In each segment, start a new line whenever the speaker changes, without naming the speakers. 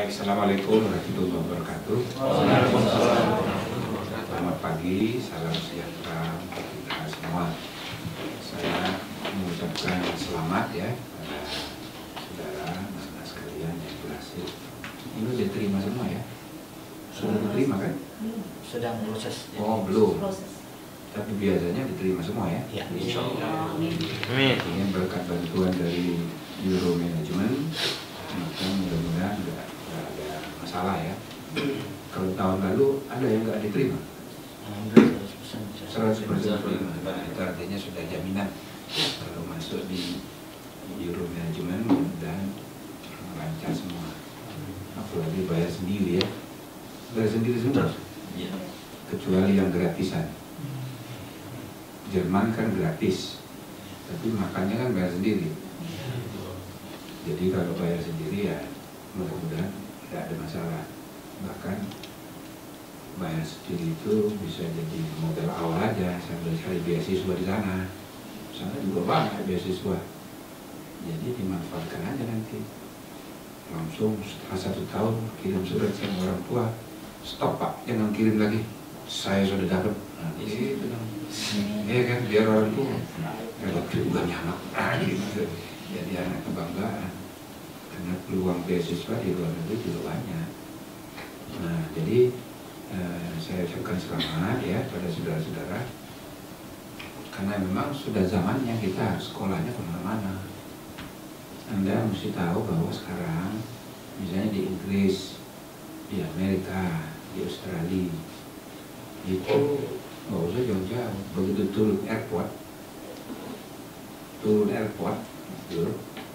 Assalamualaikum warahmatullahi wabarakatuh. Selamat pagi, salam sejahtera untuk kita semua. Saya mengucapkan selamat ya pada saudara dan sekalian yang berhasil. Ini sudah diterima semua ya? Sudah diterima kan?
Sedang proses.
Oh belum. Tapi biasanya diterima semua ya?
Ya, insya Allah. Amin.
Ini berkat bantuan dari Euro Management, maka mudah-mudahan nggak ada masalah ya. Kalau tahun lalu ada yang nggak diterima? 100% diterima. Itu artinya sudah jaminan kalau masuk di Euro Management dan lancar semua. Apalagi bayar sendiri ya, bayar sendiri semua. Kecuali yang gratisan. Jerman kan gratis, tapi makannya kan bayar sendiri. Jadi kalau bayar sendiri ya mudah-mudahan tidak ada masalah. Bahkan bayar sendiri itu bisa jadi modal awal aja sambil cari beasiswa di sana. Sana juga banyak beasiswa. Jadi dimanfaatkan aja nanti. Langsung setelah 1 tahun kirim surat sama orang tua, stop pak, jangan kirim lagi. Saya sudah dapat. Nah, gitu dong. Ya kan, biar orang tua dapat juga anak. Gitu. Jadi anak kebanggaan. Karena peluang beasiswa di luar negeri juga banyak. Nah, jadi saya ucapkan selamat ya pada saudara-saudara. Karena memang sudah zamannya kita harus sekolahnya kemana-mana. Anda mesti tahu bahwa sekarang, misalnya di Inggris, di Amerika, di Australia, itu nggak usah jauh-jauh. Begitu turun airport, gitu.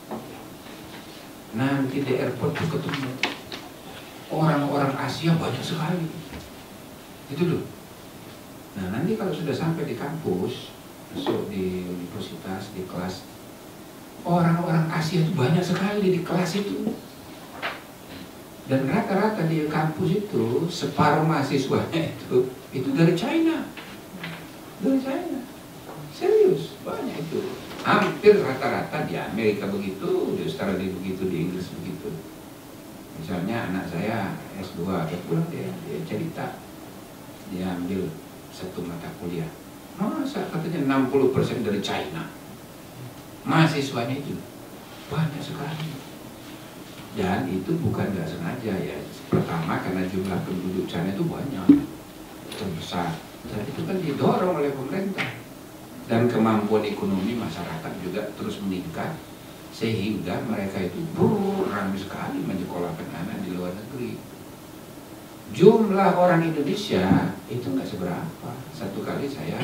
Nanti di airport tuh ketemu orang-orang Asia banyak sekali. Itu loh. Nah nanti kalau sudah sampai di kampus, masuk di universitas, di kelas, orang-orang Asia itu banyak sekali di kelas itu. Dan rata-rata di kampus itu separuh mahasiswanya itu dari China. Dari China. Serius, banyak itu. Hampir rata-rata di Amerika begitu, di Australia begitu, di Inggris begitu. Misalnya anak saya S2, pulang dia cerita, dia ambil 1 mata kuliah. Masa katanya 60% dari China. Mahasiswanya itu banyak sekali. Dan itu bukan nggak sengaja ya. Pertama karena jumlah penduduk China itu banyak, terbesar. Dan itu kan didorong oleh pemerintah. Dan kemampuan ekonomi masyarakat juga terus meningkat. Sehingga mereka itu ramai sekali menyekolahkan anak di luar negeri. Jumlah orang Indonesia itu nggak seberapa. Satu kali saya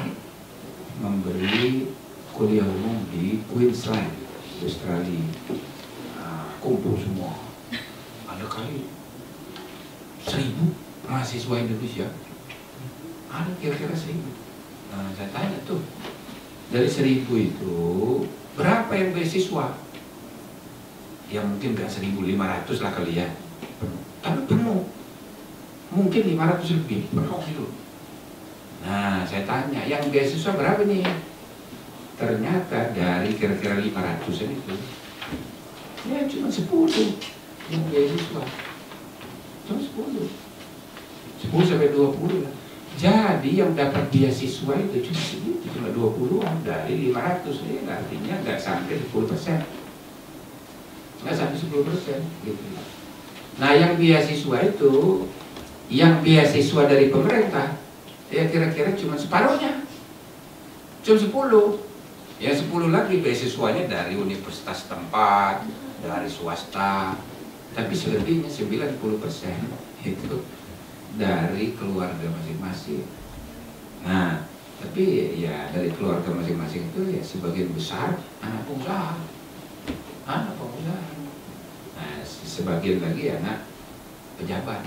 memberi kuliah umum di Queensland, Australia. Kumpul semua, ada kali 1000 mahasiswa Indonesia, ada kira-kira 1000. Nah saya tanya tuh, dari 1000 itu berapa yang beasiswa? Ya mungkin gak 1.500 lah kali ya, tapi penuh, mungkin 500 lebih, penuh itu. Nah saya tanya, yang beasiswa berapa nih? Ternyata dari kira-kira 500-an itu ya cuma 10 yang beasiswa, cuma 10 sampai 20 lah. Jadi yang dapat beasiswa itu cuma segitu, cuma 20-an dari 500 ya, artinya nggak sampai 10%, nggak sampai 10% gitu. Nah yang beasiswa itu, yang beasiswa dari pemerintah ya kira-kira cuma separuhnya, cuma 10. Ya 10 lagi beasiswanya dari universitas tempat, dari swasta, tapi selebihnya 90% itu dari keluarga masing-masing. Nah, tapi ya dari keluarga masing-masing itu ya sebagian besar anak pengusaha, Nah, sebagian lagi anak pejabat.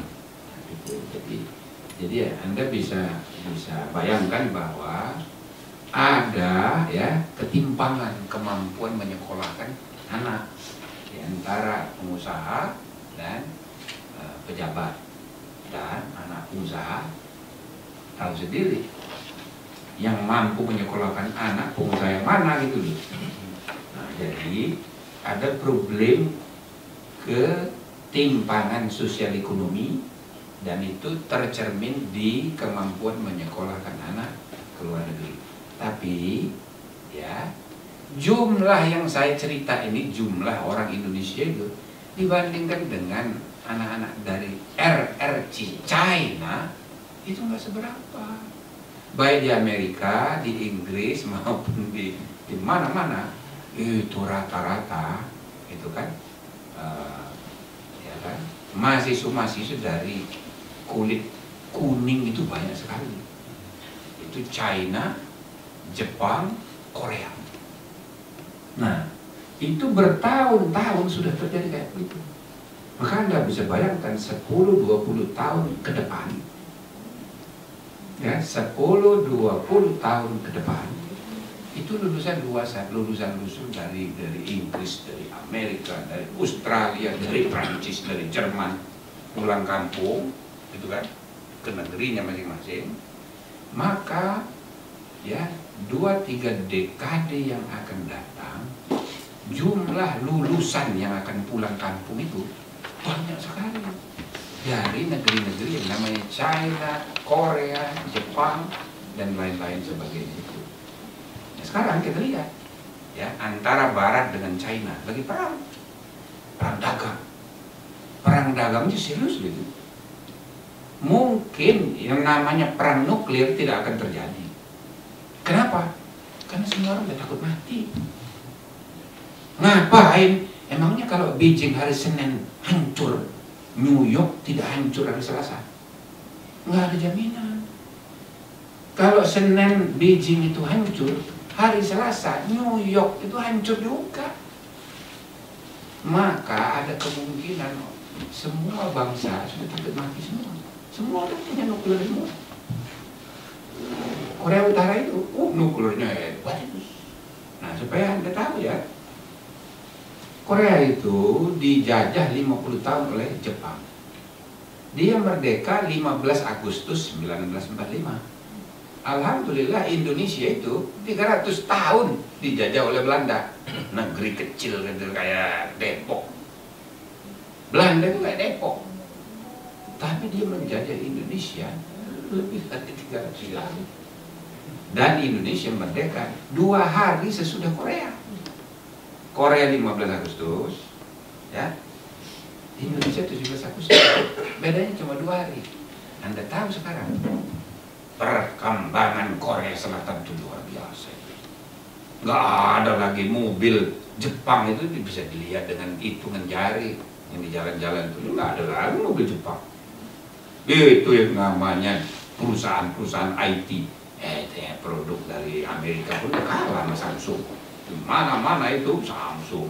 Jadi ya Anda bisa bayangkan bahwa ada ya ketimpangan kemampuan menyekolahkan anak di antara pengusaha dan pejabat. Dan anak pengusaha tahu sendiri yang mampu menyekolahkan anak pengusaha yang mana gitu loh. Nah, jadi ada problem timpangan sosial ekonomi, dan itu tercermin di kemampuan menyekolahkan anak ke luar negeri. Tapi ya, jumlah yang saya cerita ini, jumlah orang Indonesia itu dibandingkan dengan anak-anak dari RRC China itu nggak seberapa. Baik di Amerika, di Inggris maupun di mana-mana itu rata-rata itu kan, ya kan, mahasiswa dari kulit kuning itu banyak sekali. Itu China, Jepang, Korea. Nah, itu bertahun-tahun sudah terjadi kayak begitu. Maka Anda bisa bayangkan 10-20 tahun ke depan, ya, 10-20 tahun ke depan, itu lulusan dari Inggris, dari Amerika, dari Australia, dari Prancis, dari Jerman, pulang kampung, itu kan, ke negerinya masing-masing. Maka ya 2-3 dekade yang akan datang, jumlah lulusan yang akan pulang kampung itu banyak sekali dari negeri-negeri yang namanya China, Korea, Jepang, dan lain-lain sebagainya itu. Nah, sekarang kita lihat ya, antara Barat dengan China lagi perang dagang. Perang dagangnya serius gitu. Mungkin yang namanya perang nuklir tidak akan terjadi. Kenapa? Karena semua orang udah takut mati. Ngapain? Emangnya kalau Beijing hari Senin hancur, New York tidak hancur hari Selasa? Nggak ada jaminan. Kalau Senin Beijing itu hancur, hari Selasa New York itu hancur juga. Maka ada kemungkinan semua bangsa sudah takut mati semua. Semua orang punya nuklir semua. Korea Utara itu, nuklirnya hebat itu. Nah, supaya Anda tahu ya, Korea itu dijajah 50 tahun oleh Jepang. Dia merdeka 15 Agustus 1945. Alhamdulillah Indonesia itu 300 tahun dijajah oleh Belanda. Negeri kecil gitu, kayak Depok. Belanda itu kayak Depok. Tapi dia menjajah Indonesia lebih dari 300 tahun. Dan Indonesia merdeka 2 hari sesudah Korea. Korea 15 Agustus, ya. Indonesia 17 Agustus. Bedanya cuma 2 hari. Anda tahu sekarang perkembangan Korea Selatan itu luar biasa. Nggak ada lagi mobil Jepang itu bisa dilihat dengan hitungan jari yang di jalan-jalan itu. Nggak ada lagi mobil Jepang. Itu yang namanya perusahaan-perusahaan IT. Produk dari Amerika pun kalah sama Samsung. Mana-mana itu Samsung.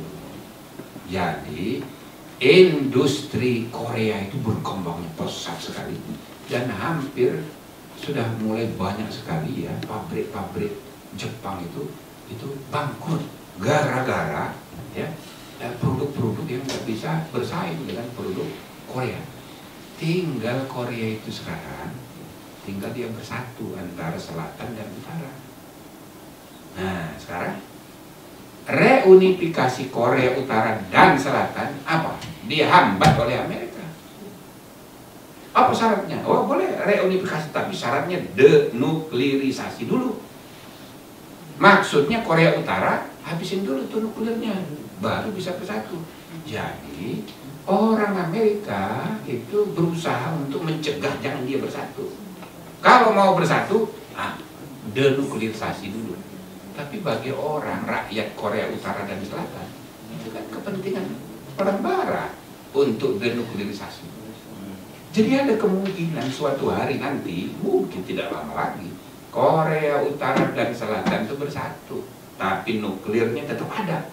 Jadi industri Korea itu berkembangnya pesat sekali dan hampir sudah mulai banyak sekali ya pabrik-pabrik Jepang itu bangkrut gara-gara ya produk-produk yang tidak bisa bersaing dengan produk Korea. Tinggal Korea itu sekarang tinggal dia bersatu antara selatan dan utara. Nah, sekarang reunifikasi Korea Utara dan Selatan apa? Dihambat oleh Amerika. Apa syaratnya? Oh, boleh reunifikasi, tapi syaratnya denuklirisasi dulu. Maksudnya Korea Utara habisin dulu tuh nuklirnya, baru bisa bersatu. Jadi orang Amerika itu berusaha untuk mencegah jangan dia bersatu. Kalau mau bersatu, denuklirisasi dulu. Tapi bagi orang rakyat Korea Utara dan Selatan itu kan kepentingan orang Barat untuk denuklirisasi. Jadi ada kemungkinan suatu hari nanti, mungkin tidak lama lagi, Korea Utara dan Selatan itu bersatu, tapi nuklirnya tetap ada.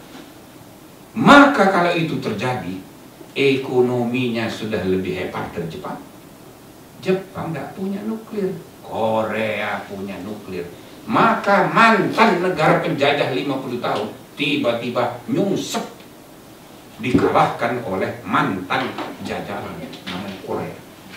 Maka kalau itu terjadi, ekonominya sudah lebih hebat dari Jepang. Jepang tidak punya nuklir, Korea punya nuklir. Maka mantan negara penjajah 50 tahun tiba-tiba nyungsep, dikalahkan oleh mantan jajahan namanya Korea.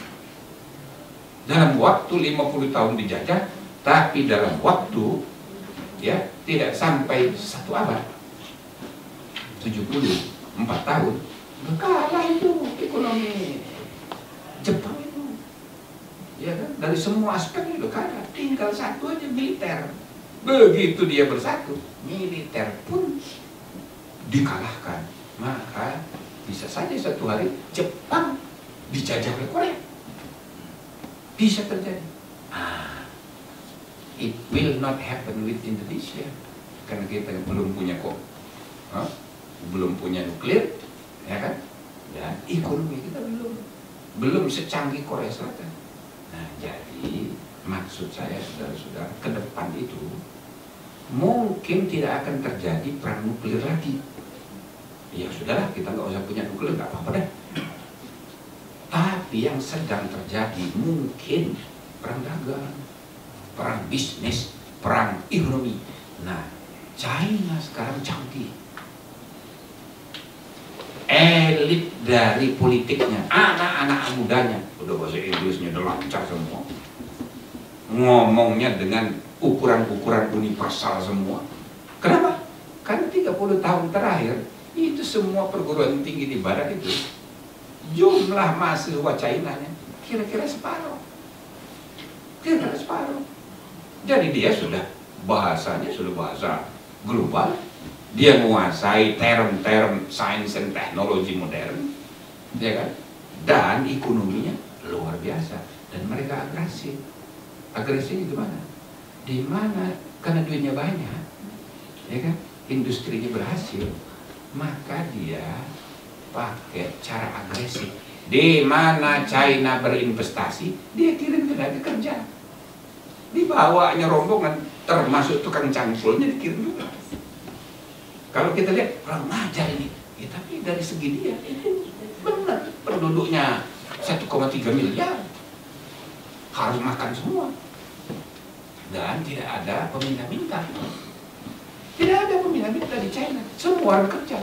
Dalam waktu 50 tahun dijajah, tapi dalam waktu ya tidak sampai 1 abad, 74 tahun, Udah kalah itu ekonomi Jepang itu. Ya kan? Dari semua aspek udah kalah. Tinggal satu aja, militer. Begitu dia bersatu, militer pun dikalahkan. Maka bisa saja suatu hari Jepang dijajah oleh Korea. Bisa terjadi. It will not happen with Indonesia. Karena kita belum punya belum punya nuklir, ya kan? Dan ekonomi kita belum secanggih Korea Selatan. Nah, jadi maksud saya saudara-saudara, ke depan itu mungkin tidak akan terjadi perang nuklir lagi. Ya sudahlah, kita nggak usah punya nuklir, nggak apa-apa deh. Tapi yang sedang terjadi mungkin perang dagang, perang bisnis, perang ekonomi. Nah, China sekarang canggih. Elit dari politiknya, anak-anak mudanya, udah bahasa Inggrisnya udah lancar semua, ngomongnya dengan ukuran-ukuran universal semua. Kenapa? Karena 30 tahun terakhir itu semua perguruan tinggi di barat itu jumlah mahasiswa China-nya kira-kira separuh. Kira-kira separuh. Jadi dia sudah bahasanya sudah bahasa global. Dia menguasai term-term sains dan teknologi modern, ya kan? Dan ekonominya luar biasa. Dan mereka agresif. Agresifnya di mana? Di mana? Karena duitnya banyak, ya kan? Industrinya berhasil, maka dia pakai cara agresif. Di mana China berinvestasi, dia kirim tenaga kerja. Dibawanya rombongan, termasuk tukang cangkulnya dikirim juga. Kalau kita lihat orang ngajar ini, ya, tapi dari segi dia itu benar, penduduknya 1,3 miliar, harus makan semua, dan tidak ada peminta-minta. Tidak ada peminta-minta di China, semua orang kerja.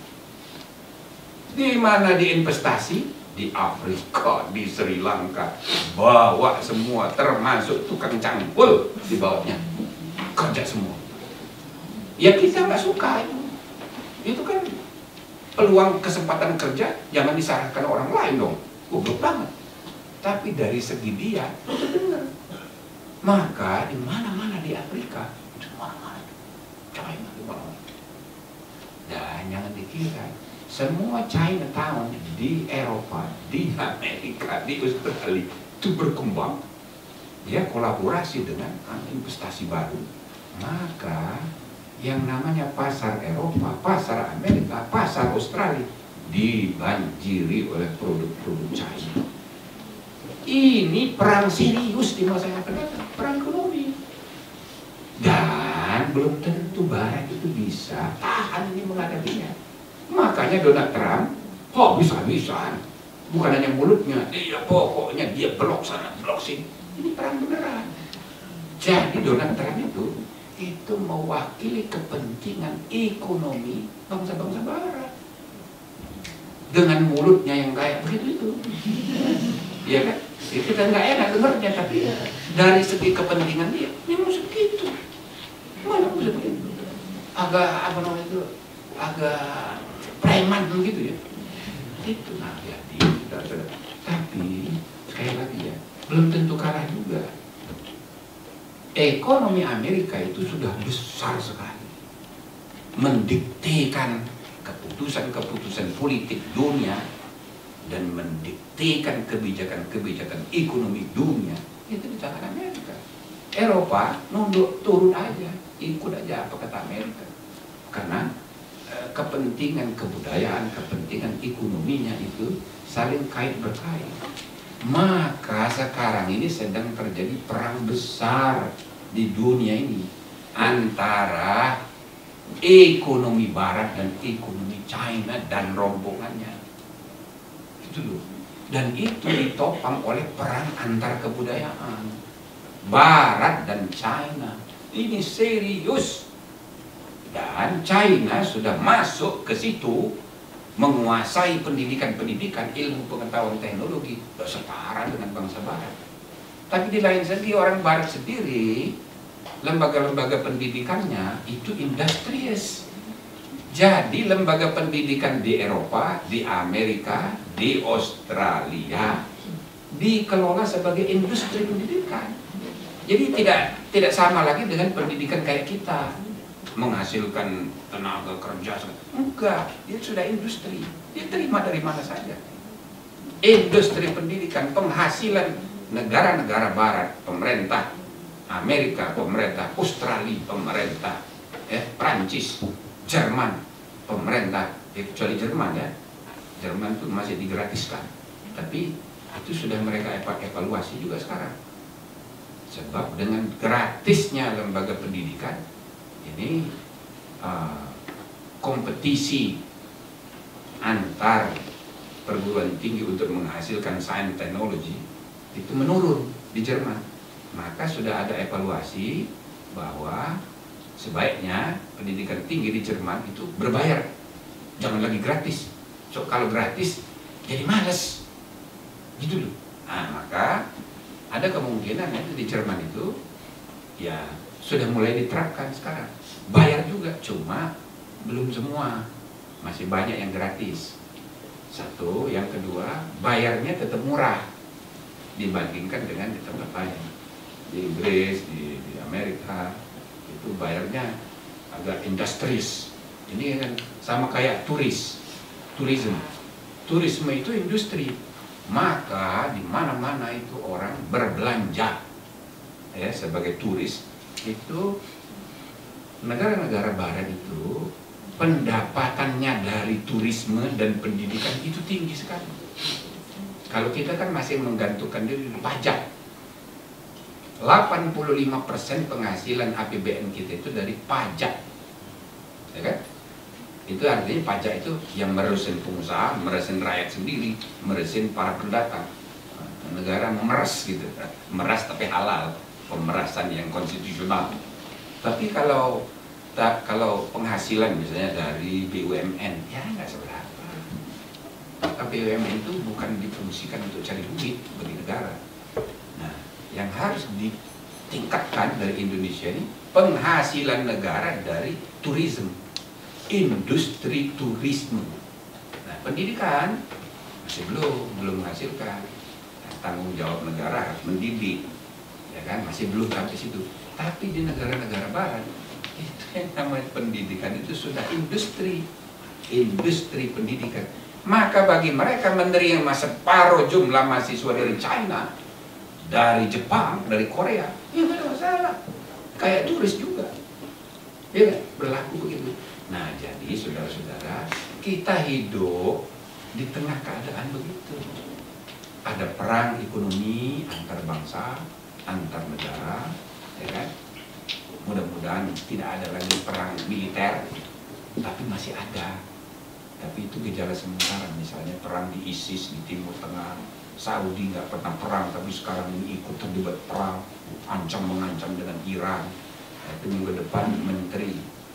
Di mana diinvestasi? Di Afrika, di Sri Lanka, bawa semua, termasuk tukang cangkul di bawahnya, kerja semua. Ya kita nggak suka itu kan peluang kesempatan kerja jangan disarankan orang lain dong, goblok banget. Tapi dari segi dia itu benar. Maka di mana-mana di Afrika itu mana-mana China di mana-mana. Dan jangan dikira semua Chinatown di Eropa, di Amerika, di Australia itu berkembang. Dia kolaborasi dengan investasi baru. Maka yang namanya pasar Eropa, pasar Amerika, pasar Australia dibanjiri oleh produk-produk China. Ini perang serius di masa yang akan datang, perang ekonomi. Dan belum tentu Barat itu bisa tahan ini menghadapinya. Makanya Donald Trump bisa-bisaan, bukan hanya mulutnya, pokoknya dia blok sana, blok sini. Ini perang beneran. Jadi Donald Trump itu mewakili kepentingan ekonomi bangsa-bangsa Barat dengan mulutnya yang kayak begitu itu, ya kan? Kita nggak enak dengarnya, tapi dari segi kepentingan dia, memang segitu. Mana bisa begitu? Agak apa namanya itu? Agak preman begitu ya. Itu nah jadi, tapi sekali lagi ya, belum tentu kalah juga. Ekonomi Amerika itu sudah besar sekali, mendiktekan keputusan-keputusan politik dunia dan mendiktekan kebijakan-kebijakan ekonomi dunia itu di tangan Amerika. Eropa nunduk turun aja, ikut aja apa kata Amerika, karena kepentingan kebudayaan, kepentingan ekonominya itu saling kait berkait. Maka sekarang ini sedang terjadi perang besar di dunia ini antara ekonomi Barat dan ekonomi China dan rombongannya. Itu loh. Dan itu ditopang oleh perang antar kebudayaan Barat dan China. Ini serius. Dan China sudah masuk ke situ, menguasai pendidikan-pendidikan, ilmu pengetahuan teknologi, setara dengan bangsa Barat. Tapi di lain segi orang Barat sendiri, lembaga-lembaga pendidikannya itu industrious. Jadi lembaga pendidikan di Eropa, di Amerika, di Australia dikelola sebagai industri pendidikan. Jadi tidak sama lagi dengan pendidikan kayak kita, menghasilkan tenaga kerja. Enggak, dia sudah industri. Dia terima dari mana saja. Industri pendidikan, penghasilan negara-negara barat, pemerintah Amerika, pemerintah Australia, pemerintah Prancis, Jerman, pemerintah, kecuali Jerman ya, Jerman itu masih digratiskan, tapi itu sudah mereka evaluasi juga sekarang. Sebab dengan gratisnya lembaga pendidikan ini, kompetisi antar perguruan tinggi untuk menghasilkan sains teknologi itu menurun di Jerman. Maka sudah ada evaluasi bahwa sebaiknya pendidikan tinggi di Jerman itu berbayar, jangan lagi gratis. So kalau gratis jadi males, gitu loh. Nah, maka ada kemungkinan di Jerman itu ya sudah mulai diterapkan sekarang. Bayar juga, cuma belum semua, masih banyak yang gratis. Satu, yang kedua, bayarnya tetap murah dibandingkan dengan di tempat lain. Di Inggris, di Amerika itu bayarnya agak industris. Ini kan sama kayak turisme itu industri. Maka di mana-mana itu orang berbelanja ya sebagai turis. Itu negara-negara barat itu pendapatannya dari turisme dan pendidikan itu tinggi sekali. Kalau kita kan masih menggantungkan diri pajak. 85% penghasilan APBN kita itu dari pajak, ya kan? Itu artinya pajak itu yang meresin pengusaha, meresin rakyat sendiri, meresin para pendatang. Negara memeras gitu, meras tapi halal, pemerasan yang konstitusional. Tapi kalau penghasilan misalnya dari BUMN, ya nggak seberapa. Maka BUMN itu bukan difungsikan untuk cari duit bagi negara. Nah, yang harus ditingkatkan dari Indonesia ini penghasilan negara dari turisme, industri turisme. Nah, pendidikan masih belum menghasilkan. Nah, tanggung jawab negara harus mendidik, ya kan, masih belum sampai situ. Tapi di negara-negara barat itu yang namanya pendidikan itu sudah industri pendidikan. Maka bagi mereka menerima separuh jumlah mahasiswa dari China, dari Jepang, dari Korea, ya nggak ada masalah. Kayak turis juga, ya berlaku begitu. Nah, jadi saudara-saudara, kita hidup di tengah keadaan begitu. Ada perang ekonomi antar bangsa, antar negara, ya kan? Mudah-mudahan tidak ada lagi perang militer, tapi masih ada. Tapi itu gejala sementara, misalnya perang di ISIS di Timur Tengah. Saudi nggak pernah perang, tapi sekarang ini ikut terlibat perang, mengancam dengan Iran. Nah, itu minggu depan Menteri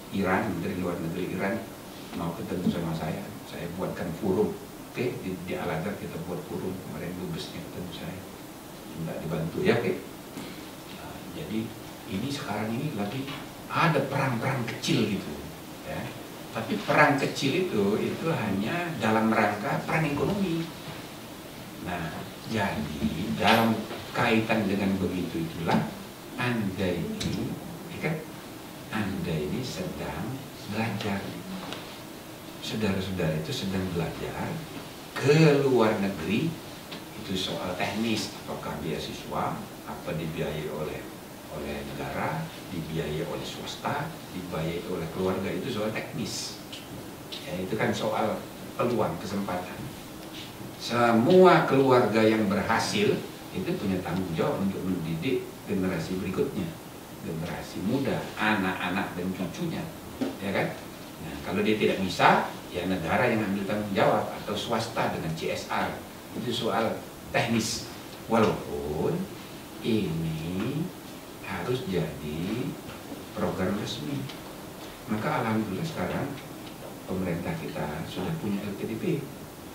Luar Negeri Iran mau ketemu sama saya buatkan forum. Oke, di Al-Azhar kita buat forum, kemarin dubesnya ketemu saya, minta dibantu ya, oke. Nah, jadi ini sekarang ini lagi ada perang-perang kecil gitu, ya. Tapi perang kecil itu hanya dalam rangka perang ekonomi. Nah, jadi dalam kaitan dengan begitu itulah Anda ini, ya kan? Anda ini sedang belajar. Saudara-saudara itu sedang belajar ke luar negeri, itu soal teknis, apakah beasiswa, apa dibiayai oleh negara, dibiayai oleh swasta, dibiayai oleh keluarga, itu soal teknis. Ya, itu kan soal peluang, kesempatan. Semua keluarga yang berhasil itu punya tanggung jawab untuk mendidik generasi berikutnya, generasi muda, anak-anak dan cucunya, ya kan? Nah, kalau dia tidak bisa, ya negara yang ambil tanggung jawab atau swasta dengan CSR. Itu soal teknis. Walaupun ini harus jadi program resmi. Maka alhamdulillah sekarang pemerintah kita sudah punya LPDP,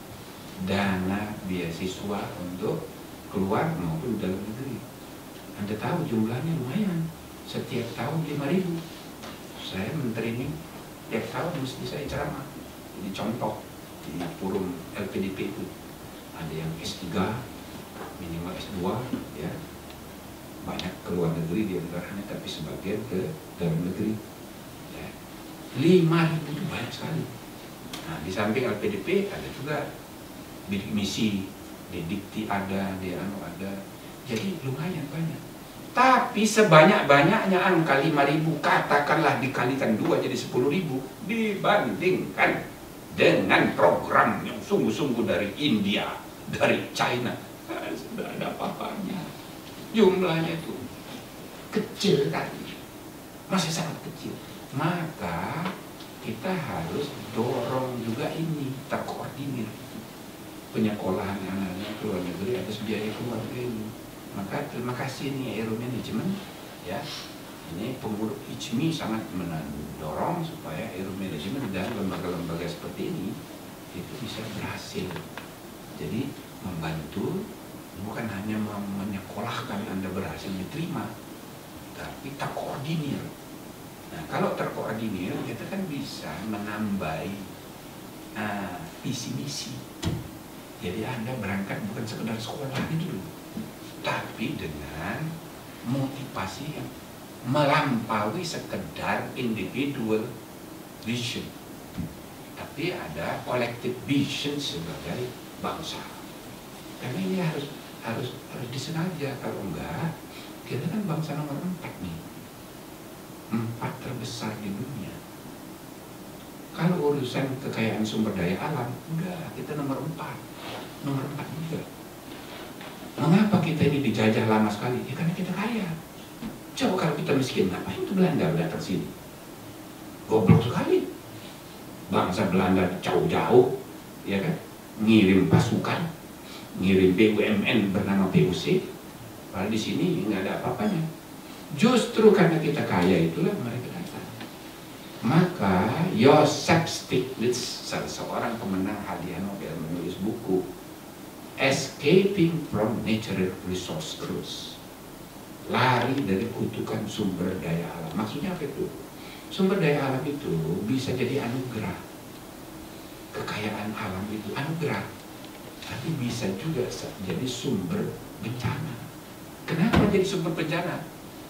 dana beasiswa untuk keluar maupun dalam negeri. Anda tahu jumlahnya lumayan, setiap tahun 5.000. Saya menteri ini tiap tahun mesti saya ceramah. Jadi contoh di forum LPDP itu ada yang S3, minimal S2, ya. Banyak ke luar negeri di antaranya, tapi sebagian ke dalam negeri. Ya. 5.000 itu banyak sekali. Nah, di samping LPDP ada juga bidik misi, di Dikti ada, di Anu ada. Jadi lumayan banyak. Tapi sebanyak-banyaknya angka 5.000, katakanlah dikalikan 2 jadi 10.000, dibandingkan dengan program yang sungguh-sungguh dari India, dari China, sudah ada apa-apanya. Jumlahnya itu kecil tadi, masih sangat kecil. Maka kita harus dorong juga ini terkoordinir penyekolahan anak-anak ke luar negeri atas biaya keluarga ini. Maka terima kasih nih Aero Management, ya. Ini pengurus ICMI sangat mendorong supaya Aero Management dan lembaga-lembaga seperti ini itu bisa berhasil. Jadi membantu bukan hanya menyekolahkan Anda berhasil diterima, tapi terkoordinir. Nah, kalau terkoordinir kita kan bisa menambah visi misi. Jadi Anda berangkat bukan sekedar sekolah itu, tapi dengan motivasi yang melampaui sekedar individual vision, tapi ada collective vision sebagai bangsa. Karena ini harus disengaja, kalau enggak kita kan bangsa nomor 4 nih, 4 terbesar di dunia. Kalau urusan kekayaan sumber daya alam, udah kita nomor 4 juga. Mengapa kita ini dijajah lama sekali? Ya karena kita kaya. Coba kalau kita miskin, ngapain tuh Belanda datang sini? Goblok sekali. Bangsa Belanda jauh-jauh, ya kan? Ngirim pasukan, ngirim BUMN bernama PUC. Padahal di sini nggak ada apa-apanya. Justru karena kita kaya itulah mereka datang. Maka Joseph Stiglitz, salah seorang pemenang hadiah Nobel, menulis buku Escaping from Natural Resource Curse, lari dari kutukan sumber daya alam. Maksudnya apa itu? Sumber daya alam itu bisa jadi anugerah. Kekayaan alam itu anugerah, tapi bisa juga jadi sumber bencana. Kenapa jadi sumber bencana?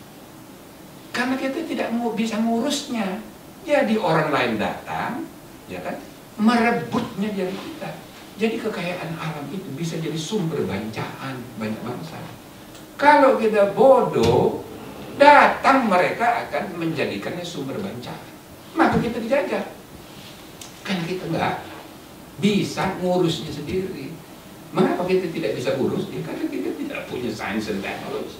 Karena kita tidak mau bisa ngurusnya. Jadi orang lain datang, ya kan, merebutnya dari kita. Jadi kekayaan alam itu bisa jadi sumber bencana banyak bangsa. Kalau kita bodoh, datang mereka akan menjadikannya sumber bencana. Maka kita dijajah. Karena kita nggak bisa ngurusnya sendiri. Mengapa kita tidak bisa urus? Ya karena kita tidak punya sains dan teknologi.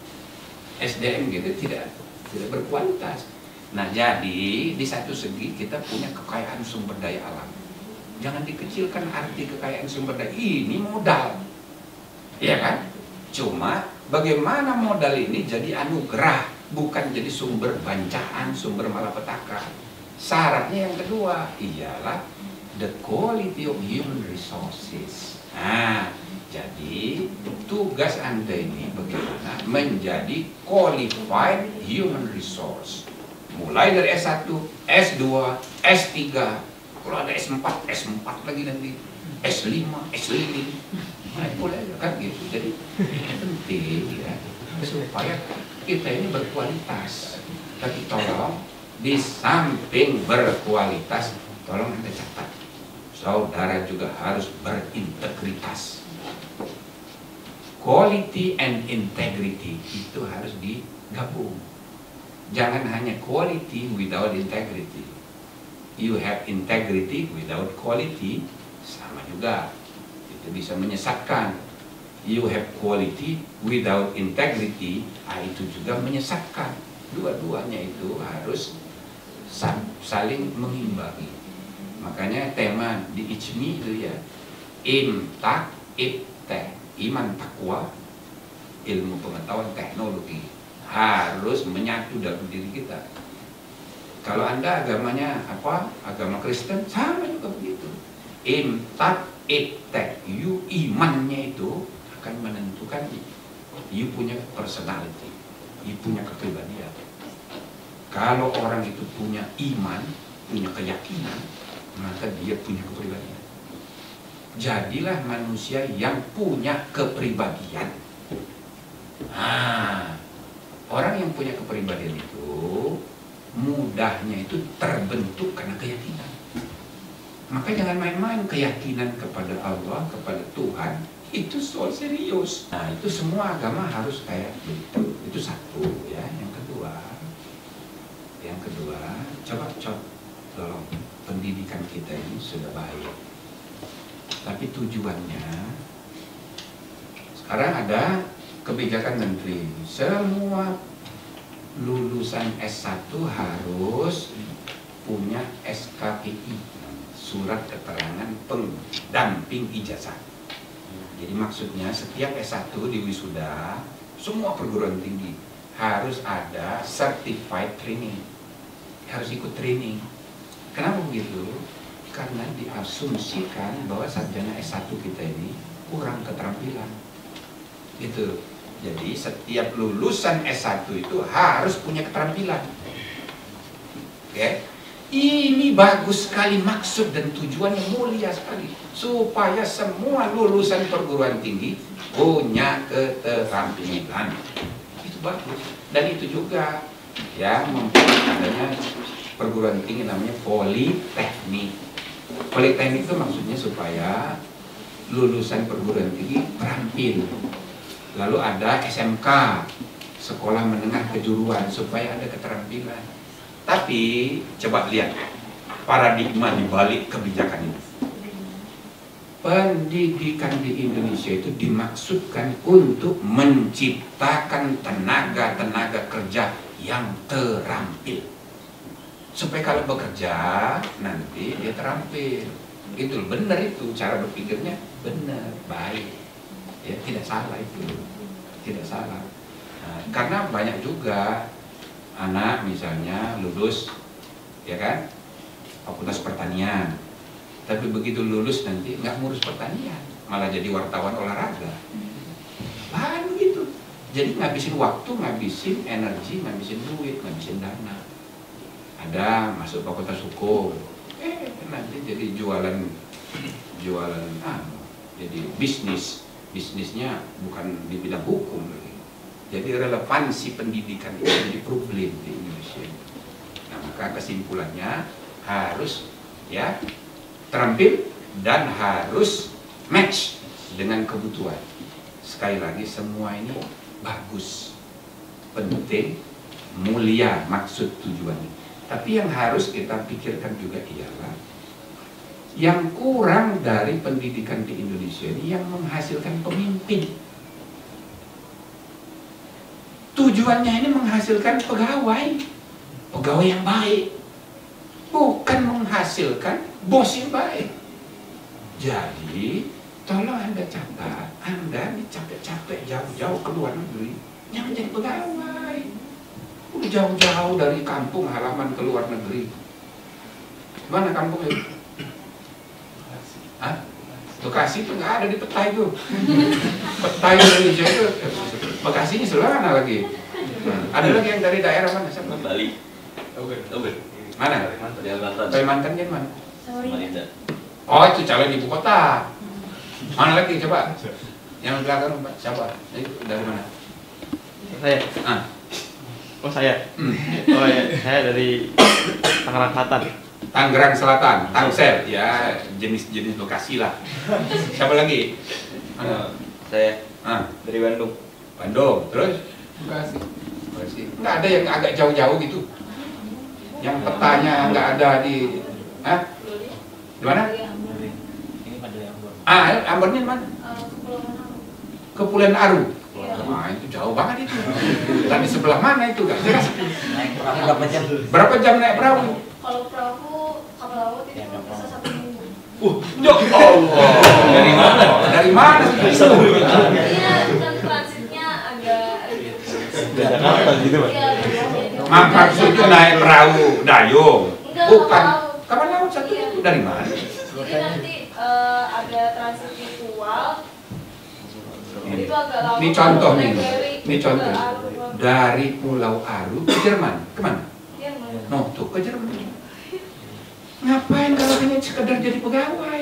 SDM kita tidak berkualitas. Nah, jadi di satu segi kita punya kekayaan sumber daya alam. Jangan dikecilkan arti kekayaan sumber daya ini modal, ya kan? Cuma bagaimana modal ini jadi anugerah, bukan jadi sumber bancaan, sumber malapetaka. Syaratnya yang kedua ialah the quality of human resources. Nah, jadi tugas Anda ini bagaimana menjadi qualified human resource. Mulai dari S1, S2, S3, kalau ada S4 lagi nanti, S5, S5. Nah, boleh kan gitu. Jadi penting ya supaya kita ini berkualitas. Tapi tolong di samping berkualitas, tolong Anda catat, saudara juga harus berintegritas. Quality and integrity itu harus digabung. Jangan hanya quality without integrity. You have integrity without quality, sama juga. Itu bisa menyesatkan. You have quality without integrity, itu juga menyesatkan. Dua-duanya itu harus saling mengimbangi. Makanya tema di ICMI itu ya, imtak ibteh, iman takwa, ilmu pengetahuan teknologi harus menyatu dalam diri kita. Kalau Anda agamanya apa? Agama Kristen, sama juga begitu. Imtak ibteh, you imannya itu akan menentukan you punya personality, you punya kepribadian. Kalau orang itu punya iman, punya keyakinan, maka dia punya kepribadian. Jadilah manusia yang punya kepribadian. Orang yang punya kepribadian itu mudahnya itu terbentuk karena keyakinan. Maka jangan main-main keyakinan kepada Allah, kepada Tuhan, itu soal serius. Nah, itu semua agama harus kayak gitu. Itu satu ya. Yang kedua, coba tolong pendidikan kita ini sudah baik. Tapi tujuannya sekarang ada kebijakan menteri, semua lulusan S1 harus punya SKPI, surat keterangan pendamping ijazah. Jadi maksudnya setiap S1 di wisuda, semua perguruan tinggi harus ada certified training, harus ikut training. Kenapa begitu? Karena diasumsikan bahwa sarjana S1 kita ini kurang keterampilan. Itu. Jadi setiap lulusan S1 itu harus punya keterampilan. Oke? Ini bagus sekali, maksud dan tujuannya mulia sekali, supaya semua lulusan perguruan tinggi punya keterampilan. Itu bagus. Dan itu juga yang membuat adanya perguruan tinggi namanya politeknik. Politeknik itu maksudnya supaya lulusan perguruan tinggi terampil. Lalu ada SMK, sekolah menengah kejuruan, supaya ada keterampilan. Tapi coba lihat paradigma di balik kebijakan ini. Pendidikan di Indonesia itu dimaksudkan untuk menciptakan tenaga kerja yang terampil. Supaya kalau bekerja nanti dia terampil. Itu benar, itu cara berpikirnya benar, baik. Ya, tidak salah itu. Tidak salah. Nah, karena banyak juga anak misalnya lulus, ya kan, fakultas pertanian, tapi begitu lulus nanti nggak ngurus pertanian, malah jadi wartawan olahraga. Bahan begitu. Jadi ngabisin waktu, ngabisin energi, ngabisin duit, ngabisin dana. Ada masuk fakultas hukum, nanti jadi jualan, jadi bisnisnya bukan di bidang hukum lagi. Jadi relevansi pendidikan itu jadi problem di Indonesia. Nah, maka kesimpulannya harus ya terampil dan harus match dengan kebutuhan. Sekali lagi semua ini bagus, penting, mulia maksud tujuannya. Tapi yang harus kita pikirkan juga ialah yang kurang dari pendidikan di Indonesia ini yang menghasilkan pemimpin. Tujuannya ini menghasilkan pegawai yang baik, bukan menghasilkan bos yang baik. Jadi tolong Anda catat, Anda ini capek-capek jauh-jauh ke luar negeri, yang menjadi pegawai. Udah jauh-jauh dari kampung halaman ke luar negeri. Mana kampungnya? Bekasi itu nggak ada di peta itu. Peta Indonesia itu Bekasinya sebelah mana lagi? Ada lagi yang dari daerah mana? Siapa?
Bali.
Mana? Kalimantan kan mana?
Samarinda.
Oh, itu calon ibu kota. Mana lagi coba? Yang belakang siapa? Dari mana?
Saya. Oh saya. Oh ya, saya dari Tangerang Selatan.
Tangerang Selatan, Tangsel, ya jenis-jenis lokasi lah. Siapa lagi?
Saya
Dari Bandung. Bandung, terus? Bekasi. Nggak ada yang agak jauh-jauh gitu? Yang petanya nggak ada di... Di mana?
Ini pada Ambon.
Ambonnya di mana? Kepulauan Aru. Nah, itu jauh banget itu. Tapi sebelah mana itu? Gak jelas.
Naik perahu berapa jam?
Berapa jam naik perahu?
Kalau perahu kapal laut itu bisa 1 minggu.
Ya Allah. Dari mana? Dari mana sih?
Iya, dan transitnya agak
Jakarta gitu, Pak.
Iya,
Maksudnya naik perahu dayung.
Enggak,
Bukan.
kapal
Kapal laut satu itu dari mana?
Jadi nanti ada transit virtual. Itu agak lama.
Ini contoh nih.
Dari-
Ini contoh.
ke Aru.
Dari Pulau Aru ke Jerman. Kemana?
Iya, mana?
No, tuh ke Jerman. ngapain kalau hanya sekedar jadi pegawai?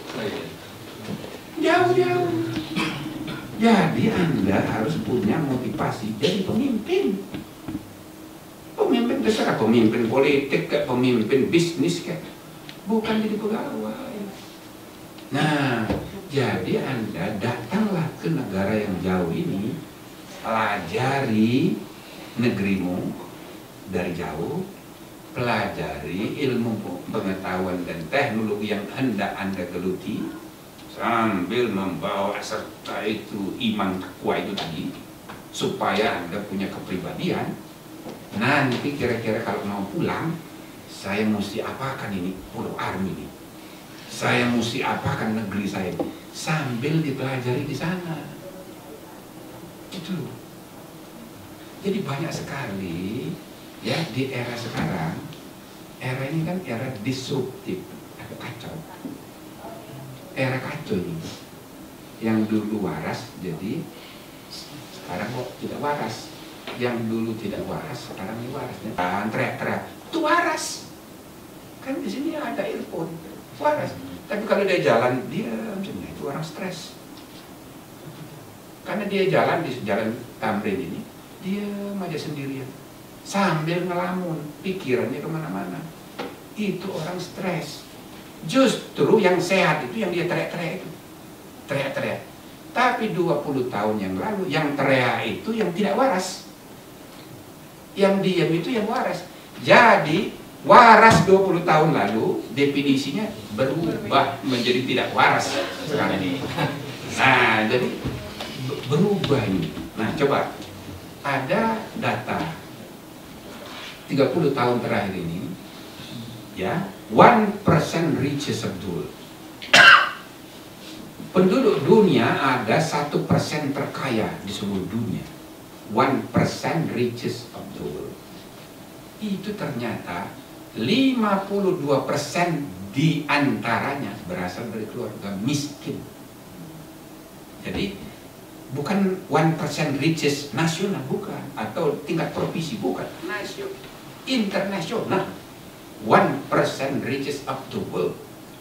Jauh-jauh. Jadi Anda harus punya motivasi jadi pemimpin. Pemimpin terserah, pemimpin politik kayak pemimpin bisnis kayak, bukan jadi pegawai. Nah, jadi Anda datanglah ke negara yang jauh ini, pelajari negerimu dari jauh, pelajari ilmu pengetahuan dan teknologi yang hendak Anda geluti, sambil membawa serta itu iman takwa itu tadi, supaya Anda punya kepribadian. Nanti kira-kira kalau mau pulang, saya mesti apakan ini Pulau Armi ini, saya mesti apakan negeri saya ini, sambil dipelajari di sana. Itu. Jadi banyak sekali ya di era sekarang. Era ini kan era disruptif, ada kacau. Era kacau ini. Yang dulu waras jadi sekarang kok tidak waras. Yang dulu tidak waras sekarang ini waras. Teriak-teriak, itu waras. Kan di sini ada earphone, waras. Tapi kalau dia jalan diam saja, itu orang stres. Karena dia jalan di jalan Tamrin ini, diam aja sendirian, sambil ngelamun, pikirannya kemana-mana. Itu orang stres. Justru yang sehat itu yang dia teriak-teriak itu, teriak-teriak. Tapi 20 tahun yang lalu, yang teriak itu yang tidak waras. Yang diam itu yang waras. Jadi waras 20 tahun lalu definisinya berubah menjadi tidak waras sekarang ini. Nah, jadi berubah ini. Nah, coba ada data 30 tahun terakhir ini, ya, 1% richest of the world. Penduduk dunia ada 1% terkaya di seluruh dunia. 1% richest of the world. Itu ternyata 52% di antaranya berasal dari keluarga miskin. Jadi bukan 1% richest nasional, bukan, atau tingkat provinsi, bukan, nasional, internasional. 1% richest of the world.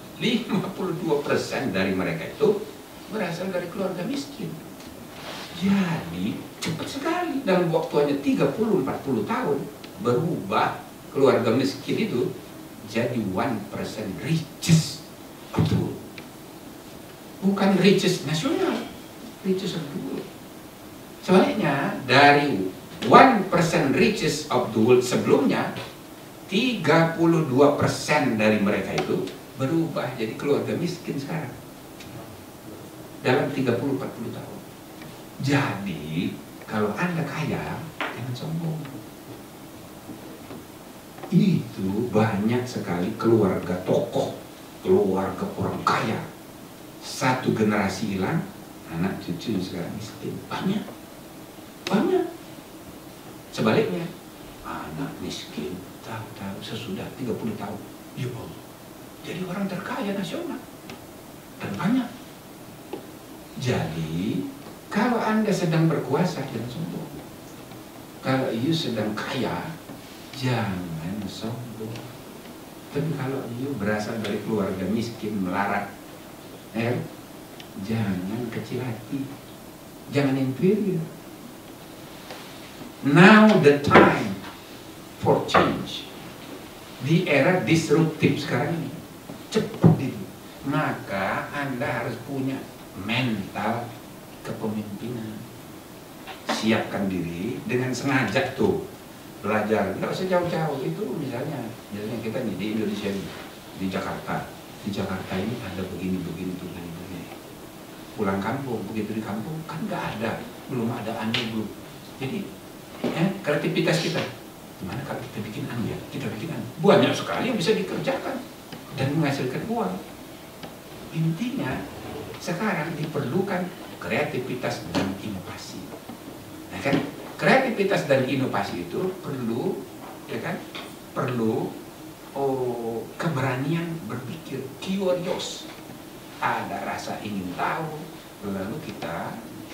52% dari mereka itu berasal dari keluarga miskin. Jadi cepat sekali dalam waktu hanya 30-40 tahun berubah keluarga miskin itu jadi 1% richest of the world. Bukan richest nasional, richest of the world. Sebaliknya dari 1% richest of the world sebelumnya, 32% dari mereka itu berubah jadi keluarga miskin sekarang dalam 30-40 tahun. Jadi kalau Anda kaya, jangan sombong. Itu banyak sekali keluarga tokoh, keluarga orang kaya. Satu generasi hilang, anak cucu sekarang miskin. Banyak, banyak. Sebaliknya, anak miskin, tahu-tahu sesudah 30 tahun, ya Allah, jadi orang terkaya nasional. Dan banyak. Jadi kalau Anda sedang berkuasa, jangan sombong. Kalau you sedang kaya, jangan sombong. Tapi kalau you berasal dari keluarga miskin, melarat, jangan kecil hati, jangan inferior. Now the time for change. Di era disruptif sekarang ini, cepat itu. Maka Anda harus punya mental kepemimpinan. Siapkan diri dengan sengaja tuh belajar. Nggak usah jauh-jauh. Itu misalnya kita nih di Indonesia, di Jakarta. Di Jakarta ini ada begini tuh. Pulang kampung, begitu di kampung kan nggak ada, belum ada anu belum. Jadi kreativitas kita, gimana kalau kita bikin anu ya? Kita bikin anu. Banyak sekali yang bisa dikerjakan dan menghasilkan uang. Intinya sekarang diperlukan kreativitas dan inovasi. Nah kan, kreativitas dan inovasi itu perlu, ya kan, perlu keberanian berpikir, curious, ada rasa ingin tahu, lalu kita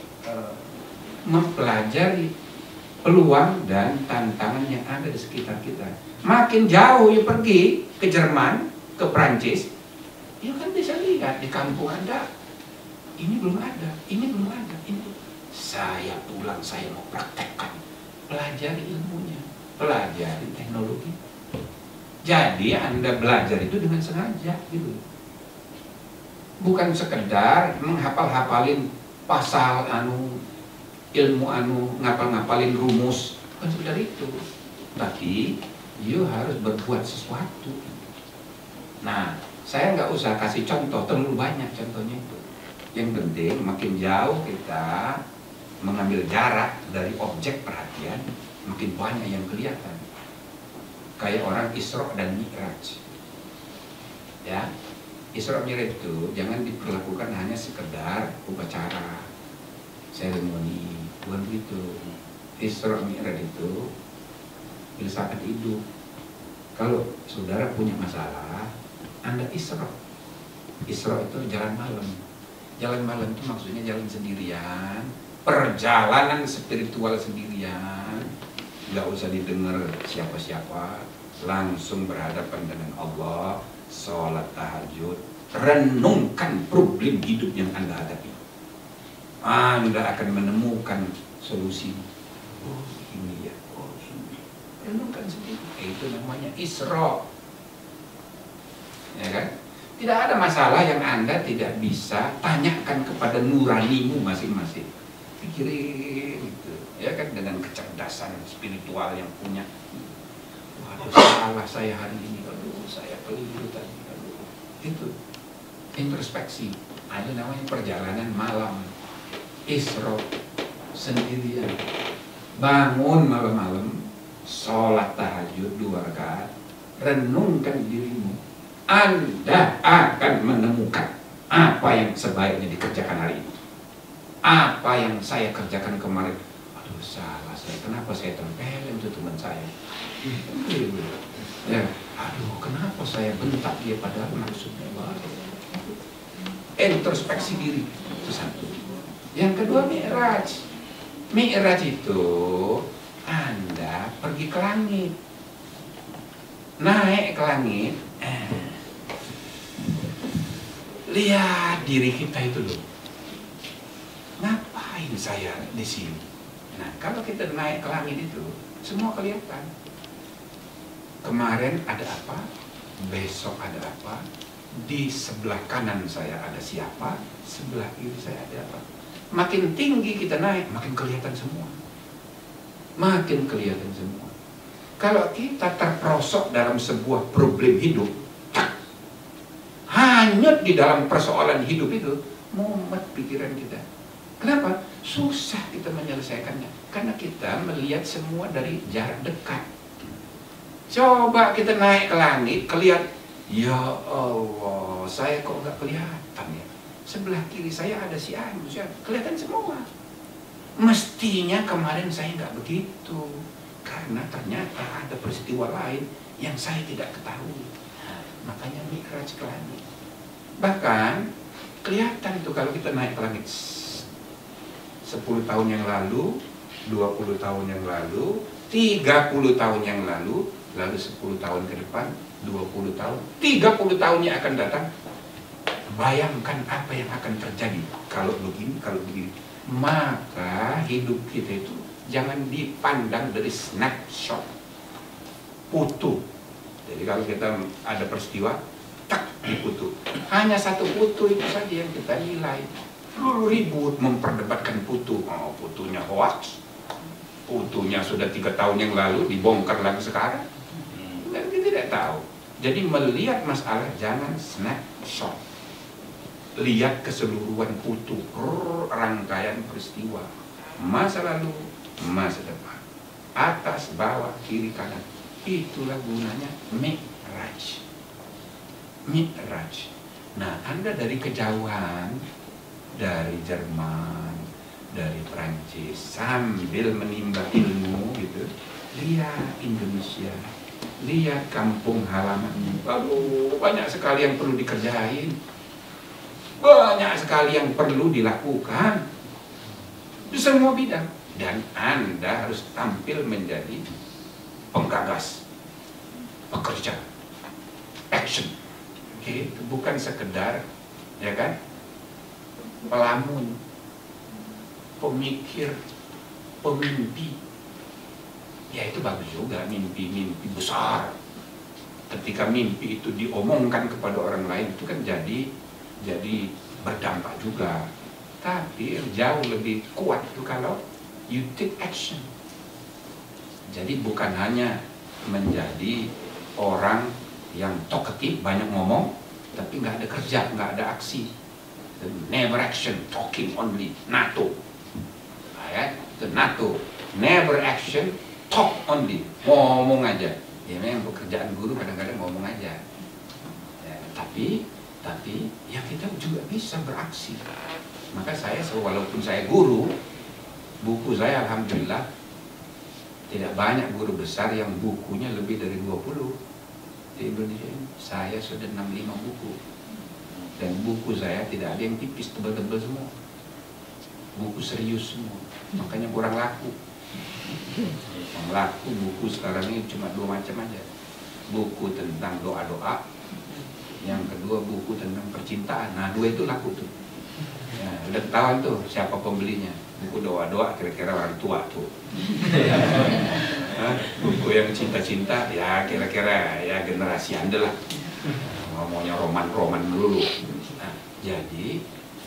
mempelajari peluang dan tantangan yang ada di sekitar kita. Makin jauh you pergi ke Jerman, ke Prancis, ya kan bisa lihat di kampung Anda, ini belum ada, ini belum ada, ini. Saya pulang, saya mau praktekkan, pelajari ilmunya, pelajari teknologi. Jadi Anda belajar itu dengan sengaja, gitu. Bukan sekedar menghafal-hafalin pasal ilmu ngapal-ngapalin rumus, bukan sekedar itu. Tapi you harus berbuat sesuatu. Nah, saya nggak usah kasih contoh, terlalu banyak contohnya itu. Yang penting makin jauh kita mengambil jarak dari objek perhatian, makin banyak yang kelihatan. Kayak orang Isra dan Mi'raj. Ya, Isra Mi'raj itu jangan diperlakukan hanya sekedar upacara, seremoni, bukan begitu. Isra Mi'raj itu filsafat hidup. Kalau saudara punya masalah, Anda Isra. Isra itu jalan malam. Jalan malam itu maksudnya jalan sendirian, perjalanan spiritual sendirian, nggak usah didengar siapa-siapa, langsung berhadapan dengan Allah, sholat tahajud, renungkan problem hidup yang Anda hadapi. Anda akan menemukan solusi. Oh ini ya, oh ini. Renungkan sendiri. Itu namanya Isra. Ya kan? Tidak ada masalah yang Anda tidak bisa tanyakan kepada nuranimu masing-masing. Pikirin gitu, ya kan, dengan kecerdasan spiritual yang punya. Waduh, salah saya hari ini, aduh saya keliru tadi, aduh. Itu introspeksi. Ada namanya perjalanan malam, Isra, sendirian. Bangun malam-malam, sholat tahajud 2 rakaat, renungkan dirimu. Anda akan menemukan apa yang sebaiknya dikerjakan hari ini. Apa yang saya kerjakan kemarin, aduh salah saya, kenapa saya tempelin itu teman saya, ya, aduh kenapa saya bentak dia padahal maksudnya baik. Introspeksi diri itu satu. Yang kedua Mi'raj. Mi'raj itu Anda pergi ke langit, naik ke langit, lihat diri kita itu loh. Ngapain saya di sini? Nah, kalau kita naik ke langit itu, semua kelihatan. Kemarin ada apa? Besok ada apa? Di sebelah kanan saya ada siapa? Sebelah kiri saya ada apa? Makin tinggi kita naik, makin kelihatan semua. Makin kelihatan semua. Kalau kita terperosok dalam sebuah problem hidup, hanyut di dalam persoalan hidup itu, mumet pikiran kita. Kenapa? Susah kita menyelesaikannya. Karena kita melihat semua dari jarak dekat. Coba kita naik ke langit, kelihatan, ya Allah, saya kok nggak kelihatan ya. Sebelah kiri saya ada si Anu, kelihatan semua. Mestinya kemarin saya nggak begitu, karena ternyata ada peristiwa lain yang saya tidak ketahui. Makanya Mi'raj ke langit. Bahkan kelihatan itu kalau kita naik ke langit 10 tahun yang lalu, 20 tahun yang lalu, 30 tahun yang lalu, lalu 10 tahun ke depan, 20 tahun, 30 tahunnya akan datang. Bayangkan apa yang akan terjadi kalau begini, kalau begini. Maka hidup kita itu jangan dipandang dari snapshot, foto. Jadi kalau kita ada peristiwa, tak diputu. Hanya satu putu itu saja yang kita nilai. Dulu ribut memperdebatkan putu. Oh, putunya hoax. Putunya sudah 3 tahun yang lalu, dibongkar lagi sekarang. Dan kita tidak tahu. Jadi melihat masalah jangan snapshot. Lihat keseluruhan putu, rangkaian peristiwa. Masa lalu, masa depan. Atas, bawah, kiri, kanan. Itulah gunanya Mi'raj. Mi'raj. Nah, Anda dari kejauhan, dari Jerman, dari Prancis, sambil menimba ilmu gitu, lihat Indonesia, lihat kampung halamanmu. Aduh, banyak sekali yang perlu dikerjain, banyak sekali yang perlu dilakukan di semua bidang, dan Anda harus tampil menjadi penggagas, pekerja, action. itu bukan sekedar, ya kan, pelamun, pemikir, pemimpi. Ya itu bagus juga, mimpi-mimpi besar. Ketika mimpi itu diomongkan kepada orang lain itu kan jadi berdampak juga. Tapi jauh lebih kuat itu kalau you take action. Jadi bukan hanya menjadi orang yang talkative, banyak ngomong, tapi nggak ada kerja, nggak ada aksi. Never action, talking only. NATO, ya, itu NATO. Never action, talk only, ngomong aja. Ya memang pekerjaan guru kadang-kadang ngomong aja. Ya, tapi ya kita juga bisa beraksi. Maka saya, walaupun saya guru, buku saya alhamdulillah tidak banyak guru besar yang bukunya lebih dari 20 di Indonesia ini. Saya sudah 65 buku. Dan buku saya tidak ada yang tipis, tebal-tebal semua. Buku serius semua. Makanya kurang laku. Yang laku buku sekarang ini cuma 2 macam aja. Buku tentang doa-doa. Yang kedua buku tentang percintaan. Nah 2 itu laku tuh. Ya, udah ketahuan tuh siapa pembelinya. Buku doa-doa kira-kira orang tua tuh. Buku yang cinta-cinta ya kira-kira ya generasi Anda lah. Ngomongnya roman-roman dulu. Nah, jadi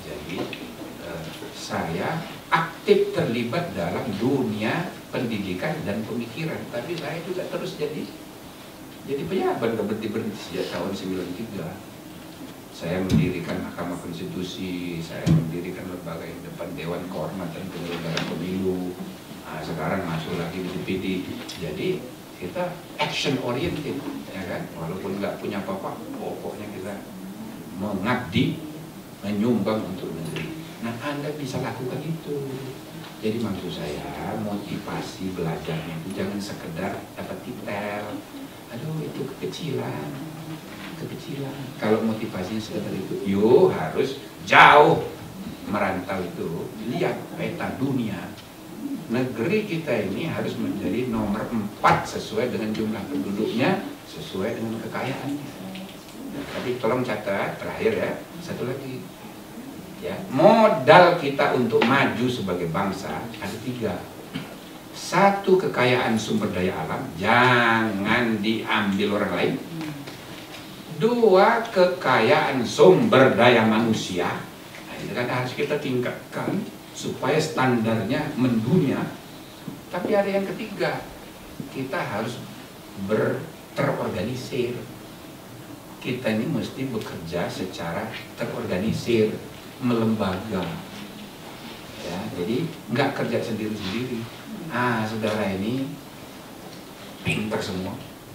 saya aktif terlibat dalam dunia pendidikan dan pemikiran. Tapi saya juga terus jadi pejabat, nggak berhenti sejak tahun 93. Saya mendirikan Mahkamah Konstitusi, saya mendirikan lembaga yang depan Dewan Kehormatan Penyelenggara Pemilu. Nah, sekarang masuk lagi di DPD. Jadi kita action oriented, ya kan? Walaupun nggak punya apa-apa, pokoknya kita mengabdi, menyumbang untuk negeri. Nah, Anda bisa lakukan itu. Jadi maksud saya motivasi belajarnya itu jangan sekedar dapat titel. Aduh itu kekecilan. Kalau motivasinya sekedar itu, yo harus jauh merantau itu, lihat peta dunia. Negeri kita ini harus menjadi nomor 4 sesuai dengan jumlah penduduknya, sesuai dengan kekayaannya. Tapi tolong catat, terakhir ya, satu lagi. Ya, modal kita untuk maju sebagai bangsa ada 3. 1, kekayaan sumber daya alam, jangan diambil orang lain. 2, kekayaan sumber daya manusia. Nah, itu kan harus kita tingkatkan supaya standarnya mendunia. Tapi ada yang ketiga, kita harus terorganisir. Kita ini mesti bekerja secara terorganisir, melembaga. Ya, jadi nggak kerja sendiri-sendiri. Ah, saudara ini pintar semua.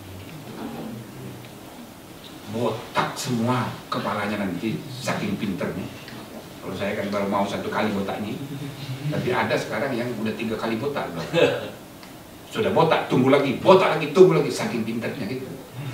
Botak semua kepalanya nanti saking pinternya. Kalau saya kan baru mau 1 kali botaknya, tapi ada sekarang yang udah 3 kali botak. Sudah botak, tunggu lagi, botak lagi, tunggu lagi, saking pinternya gitu.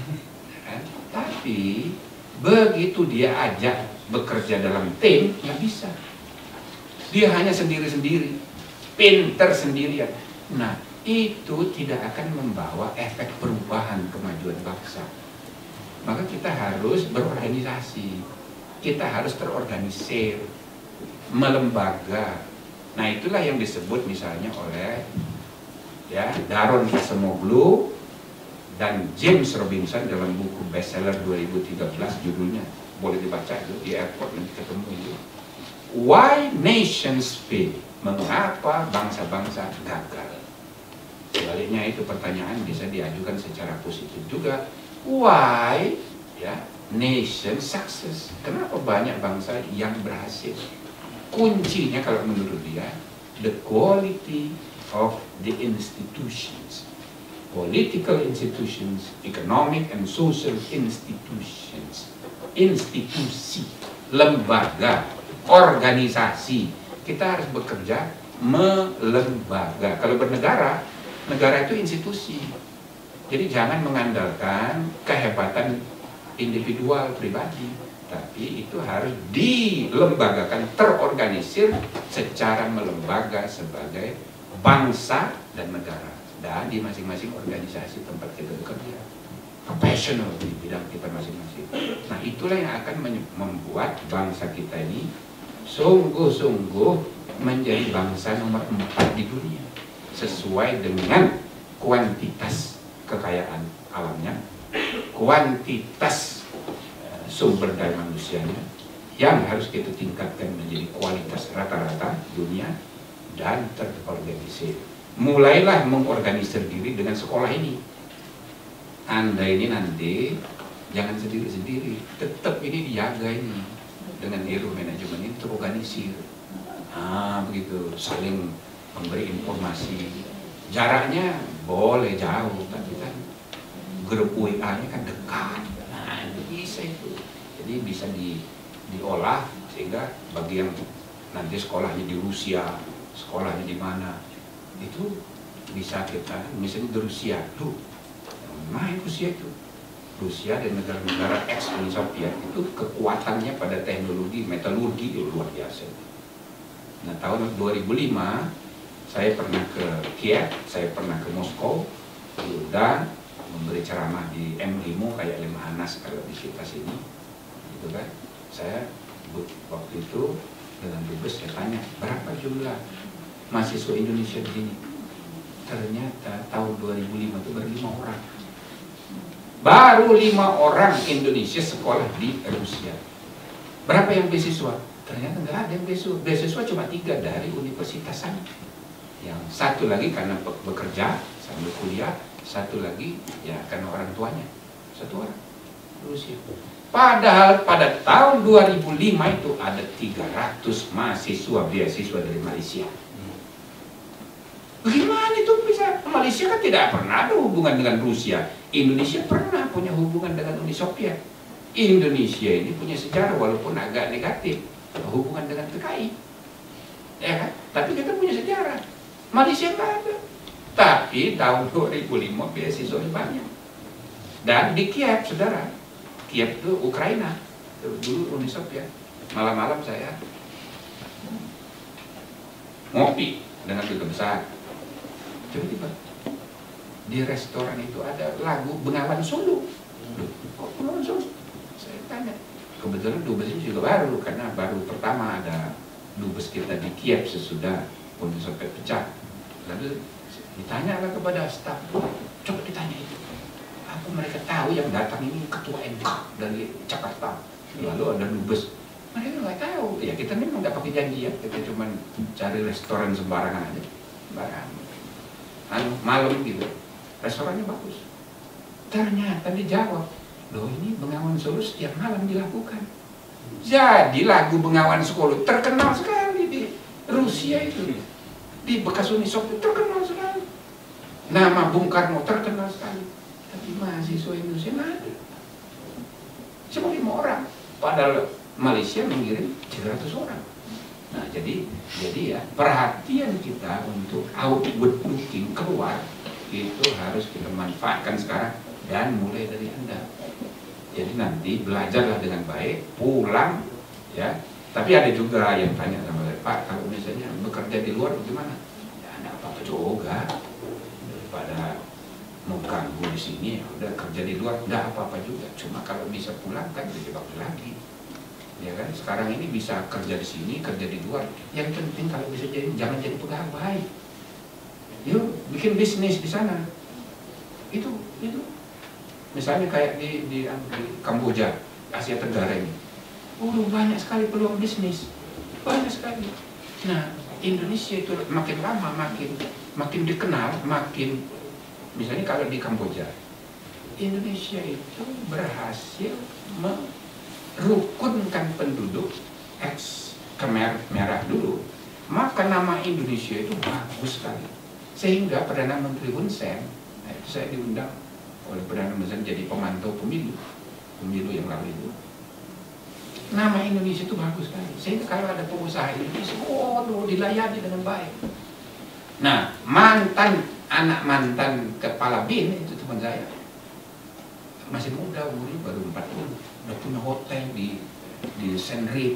Tapi begitu dia ajak bekerja dalam tim, nggak bisa. Dia hanya sendiri-sendiri, pinter sendirian. Nah, itu tidak akan membawa efek perubahan kemajuan bangsa. Maka kita harus berorganisasi, kita harus terorganisir, melembaga. Nah itulah yang disebut misalnya oleh ya Daron Acemoglu dan James Robinson dalam buku bestseller 2013 judulnya, boleh dibaca itu di airport nanti ketemu itu. Why Nations Fail? Mengapa bangsa-bangsa gagal? Sebaliknya itu pertanyaan bisa diajukan secara positif juga. Why ya nation success? Kenapa banyak bangsa yang berhasil? Kuncinya kalau menurut dia the quality of the institutions, political institutions, economic and social institutions, institusi, lembaga, organisasi. Kita harus bekerja melembaga. Kalau bernegara, negara itu institusi. Jadi jangan mengandalkan kehebatan individual pribadi, tapi itu harus dilembagakan, terorganisir secara melembaga sebagai bangsa dan negara dan di masing-masing organisasi tempat kita bekerja. profesional di bidang kita masing-masing. Nah, itulah yang akan membuat bangsa kita ini sungguh-sungguh menjadi bangsa nomor 4 di dunia, sesuai dengan kuantitas kekayaan alamnya, kuantitas sumber daya manusianya yang harus kita tingkatkan menjadi kualitas rata-rata dunia dan terorganisir. Mulailah mengorganisir diri dengan sekolah ini. Anda ini nanti jangan sendiri-sendiri, tetap ini dijaga ini dengan hero manajemen ini terorganisir. Begitu, saling memberi informasi. Jaraknya boleh jauh, tapi kan grup WA-nya kan dekat. Nah, itu bisa itu. Jadi bisa diolah sehingga bagi yang nanti sekolahnya di Rusia, sekolahnya di mana, itu bisa kita, misalnya di Rusia, tuh, main Rusia itu. Rusia dan negara-negara ex-Uni Soviet itu kekuatannya pada teknologi metalurgi itu luar biasa. Nah, tahun 2005 saya pernah ke Kiev, saya pernah ke Moskow, dan memberi ceramah di M-Limo kayak Lemhanas kalau di kita sini, gitu kan. Saya waktu itu dengan dubes saya tanya berapa jumlah mahasiswa Indonesia di sini. Ternyata tahun 2005 itu baru 5 orang. Baru 5 orang Indonesia sekolah di Rusia. Berapa yang beasiswa? Ternyata nggak ada yang beasiswa. Beasiswa cuma 3 dari universitas sana. Yang satu lagi karena bekerja sambil kuliah, satu lagi ya karena orang tuanya. Satu orang Rusia. Padahal pada tahun 2005 itu ada 300 mahasiswa beasiswa dari Malaysia. Bagaimana itu bisa? Malaysia kan tidak pernah ada hubungan dengan Rusia. Indonesia pernah punya hubungan dengan Uni Soviet. Indonesia ini punya sejarah walaupun agak negatif hubungan dengan PKI, ya kan? Tapi kita punya sejarah. Malaysia nggak ada. Tapi tahun 2005 beasiswa banyak. Dan di Kiev, saudara, Kiev itu Ukraina, dulu Uni Soviet. Malam-malam saya ngopi dengan duta besar. Tiba-tiba di restoran itu ada lagu Bengawan Solo. Kok Bengawan Solo? Saya tanya. Kebetulan dubes ini juga baru, karena baru pertama ada dubes kita di Kiev sesudah Uni Soviet pecah. Lalu ditanyalah kepada staf, coba ditanya itu. Apa mereka tahu yang datang ini ketua MK dari Jakarta? Lalu ada dubes. Mereka nggak tahu. Ya kita memang nggak pakai janji ya. Kita cuma cari restoran sembarangan aja. Sembarangan. Malam gitu, restorannya bagus. Ternyata dijawab, loh ini Bengawan Solo setiap malam dilakukan. Jadi lagu Bengawan Solo terkenal sekali di Rusia itu, di bekas Uni Soviet terkenal sekali. Nama Bung Karno terkenal sekali. Tapi mahasiswa Indonesia nggak ada. Cuma 5 orang. Padahal Malaysia mengirim 300 orang. Nah, jadi ya perhatian kita untuk outward looking keluar itu harus kita manfaatkan sekarang dan mulai dari Anda. Jadi nanti belajarlah dengan baik, pulang ya. Tapi ada juga yang tanya sama saya, Pak, kalau misalnya bekerja di luar bagaimana? Ya enggak apa-apa juga. Daripada mau ganggu di sini, ya udah kerja di luar enggak apa-apa juga. Cuma kalau bisa pulang kan lebih bagus lagi. Ya kan, sekarang ini bisa kerja di sini, kerja di luar. Yang penting kalau bisa jadi, jangan jadi pegawai. Yuk, bikin bisnis di sana. Itu. Misalnya kayak di Kamboja, Asia Tenggara ini. Banyak sekali peluang bisnis. Banyak sekali. Nah, Indonesia itu makin lama, makin dikenal, misalnya kalau di Kamboja, Indonesia itu berhasil rukunkan penduduk ex-Khmer merah dulu, maka nama Indonesia itu bagus sekali. Sehingga Perdana Menteri Hun Sen, itu saya diundang oleh Perdana Menteri jadi pemantau pemilu yang lalu itu. Nama Indonesia itu bagus sekali. Sehingga kalau ada pengusaha Indonesia, dilayani dengan baik. Nah, anak mantan kepala BIN itu teman saya, masih muda, umurnya baru 40. Udah punya hotel di Siem Reap,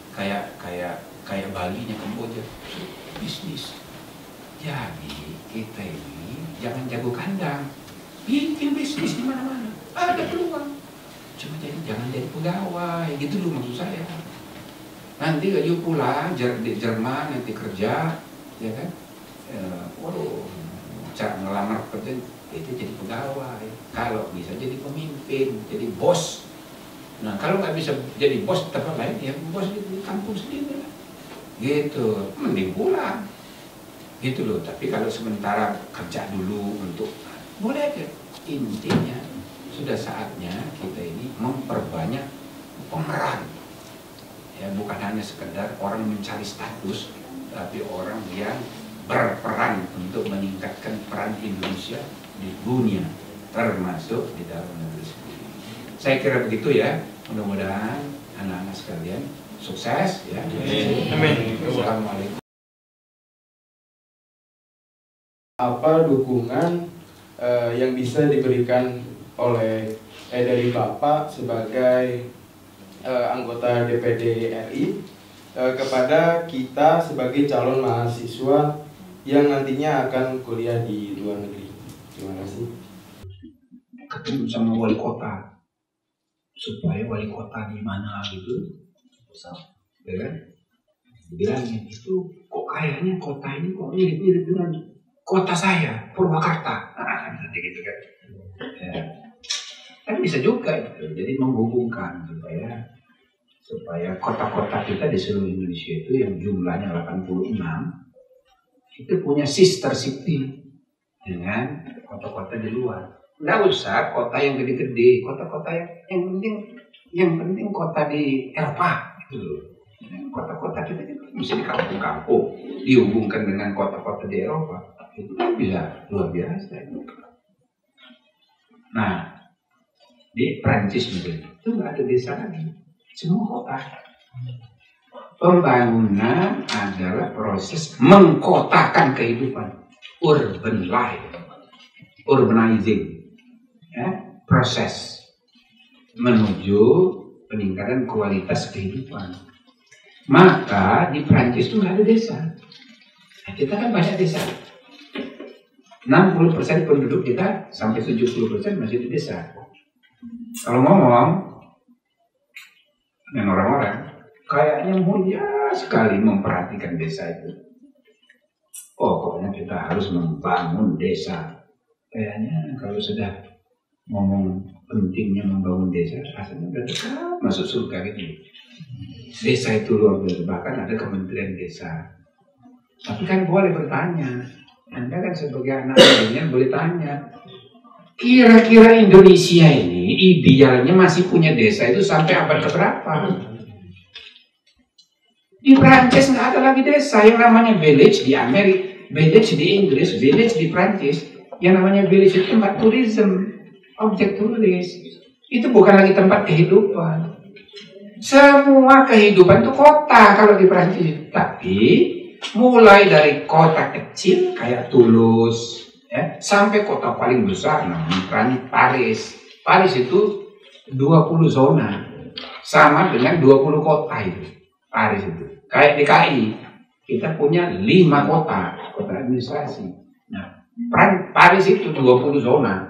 kayak Bali nya Kamboja, bisnis. Jadi kita ini jangan jago kandang, bikin bisnis di mana-mana. Ada peluang. Cuma jangan jadi pegawai, gitu loh maksud saya. Nanti gaji pulang di Jerman nanti kerja, ya kan? Waduh, cara ngelamar kerja itu jadi pegawai. Kalau bisa jadi pemimpin, jadi bos. Nah kalau nggak bisa jadi bos di tempat lain, ya bos di kampung sendiri lah. Gitu, mending pulang. Gitu loh. Tapi kalau sementara kerja dulu untuk boleh aja. Intinya sudah saatnya kita ini memperbanyak pemeran. Ya, bukan hanya sekedar orang mencari status, tapi orang yang berperan untuk meningkatkan peran Indonesia di dunia, termasuk di dalam negeri sendiri. Saya kira begitu ya. Mudah-mudahan anak-anak sekalian sukses ya.
Amin.
Assalamualaikum.
Apa dukungan yang bisa diberikan oleh dari Bapak sebagai anggota DPD RI kepada kita sebagai calon mahasiswa yang nantinya akan kuliah di luar negeri? Terima kasih.
Ketemu sama wali kota supaya wali kota di mana gitu, ya kan? Bilangin itu kok kayaknya kota ini kok mirip-mirip dengan kota saya, Purwakarta. Nanti gitu kan. Ya. Tapi bisa juga itu, jadi menghubungkan supaya kota-kota kita di seluruh Indonesia itu yang jumlahnya 86 itu punya sister city dengan kota-kota di luar. Nggak usah kota yang gede-gede, kota-kota yang penting kota di Eropa gitu. Kota-kota kita bisa di kampung-kampung dihubungkan dengan kota-kota di Eropa, itu bisa luar biasa. Nah, di Prancis misalnya itu nggak ada desa lagi, semua kota. Pembangunan adalah proses mengkotakan kehidupan, urban life, urbanizing, ya, proses menuju peningkatan kualitas kehidupan. Maka di Prancis itu nggak ada desa. Nah, kita kan banyak desa. 60% penduduk kita sampai 70% masih di desa. Kalau ngomong dengan orang-orang, kayaknya mulia sekali memperhatikan desa itu. Pokoknya kita harus membangun desa. Kayaknya kalau sudah ngomong pentingnya membangun desa, rasanya udah dekat masuk surga gitu. Desa itu luar biasa, bahkan ada kementerian desa. Tapi kan boleh bertanya, Anda kan sebagai anak milenial boleh tanya, kira-kira Indonesia ini idealnya masih punya desa itu sampai abad keberapa? Di Prancis nggak ada lagi desa, yang namanya village di Amerika, village di Inggris, village di Prancis, yang namanya village itu tempat tourism, objek turis. Itu bukan lagi tempat kehidupan. Semua kehidupan itu kota kalau di Prancis. Tapi mulai dari kota kecil kayak Toulouse, ya, sampai kota paling besar namanya Paris. Paris itu 20 zona, sama dengan 20 kota itu. Paris itu kayak DKI, kita punya 5 kota administrasi. Nah, Paris itu 20 zona.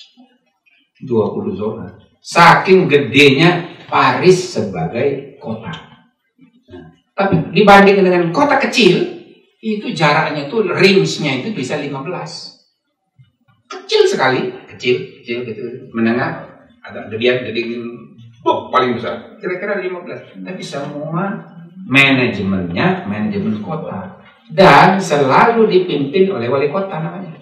20 zona. Saking gedenya Paris sebagai kota. Nah, tapi dibandingkan dengan kota kecil, itu jaraknya itu range-nya itu bisa 15. Kecil sekali, kecil gitu. Menengah agak gedean paling besar. Kira-kira 15. Tapi semua manajemennya manajemen kota dan selalu dipimpin oleh wali kota namanya.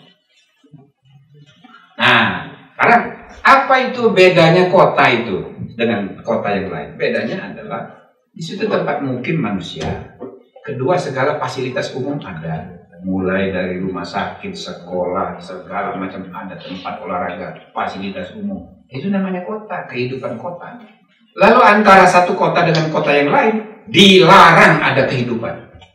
Nah, karena apa itu bedanya kota itu dengan kota yang lain? Bedanya adalah di situ tempat mukim manusia. Kedua, segala fasilitas umum ada, mulai dari rumah sakit, sekolah, segala macam ada, tempat olahraga, fasilitas umum. Itu namanya kota, kehidupan kota. Lalu antara satu kota dengan kota yang lain dilarang ada kehidupan.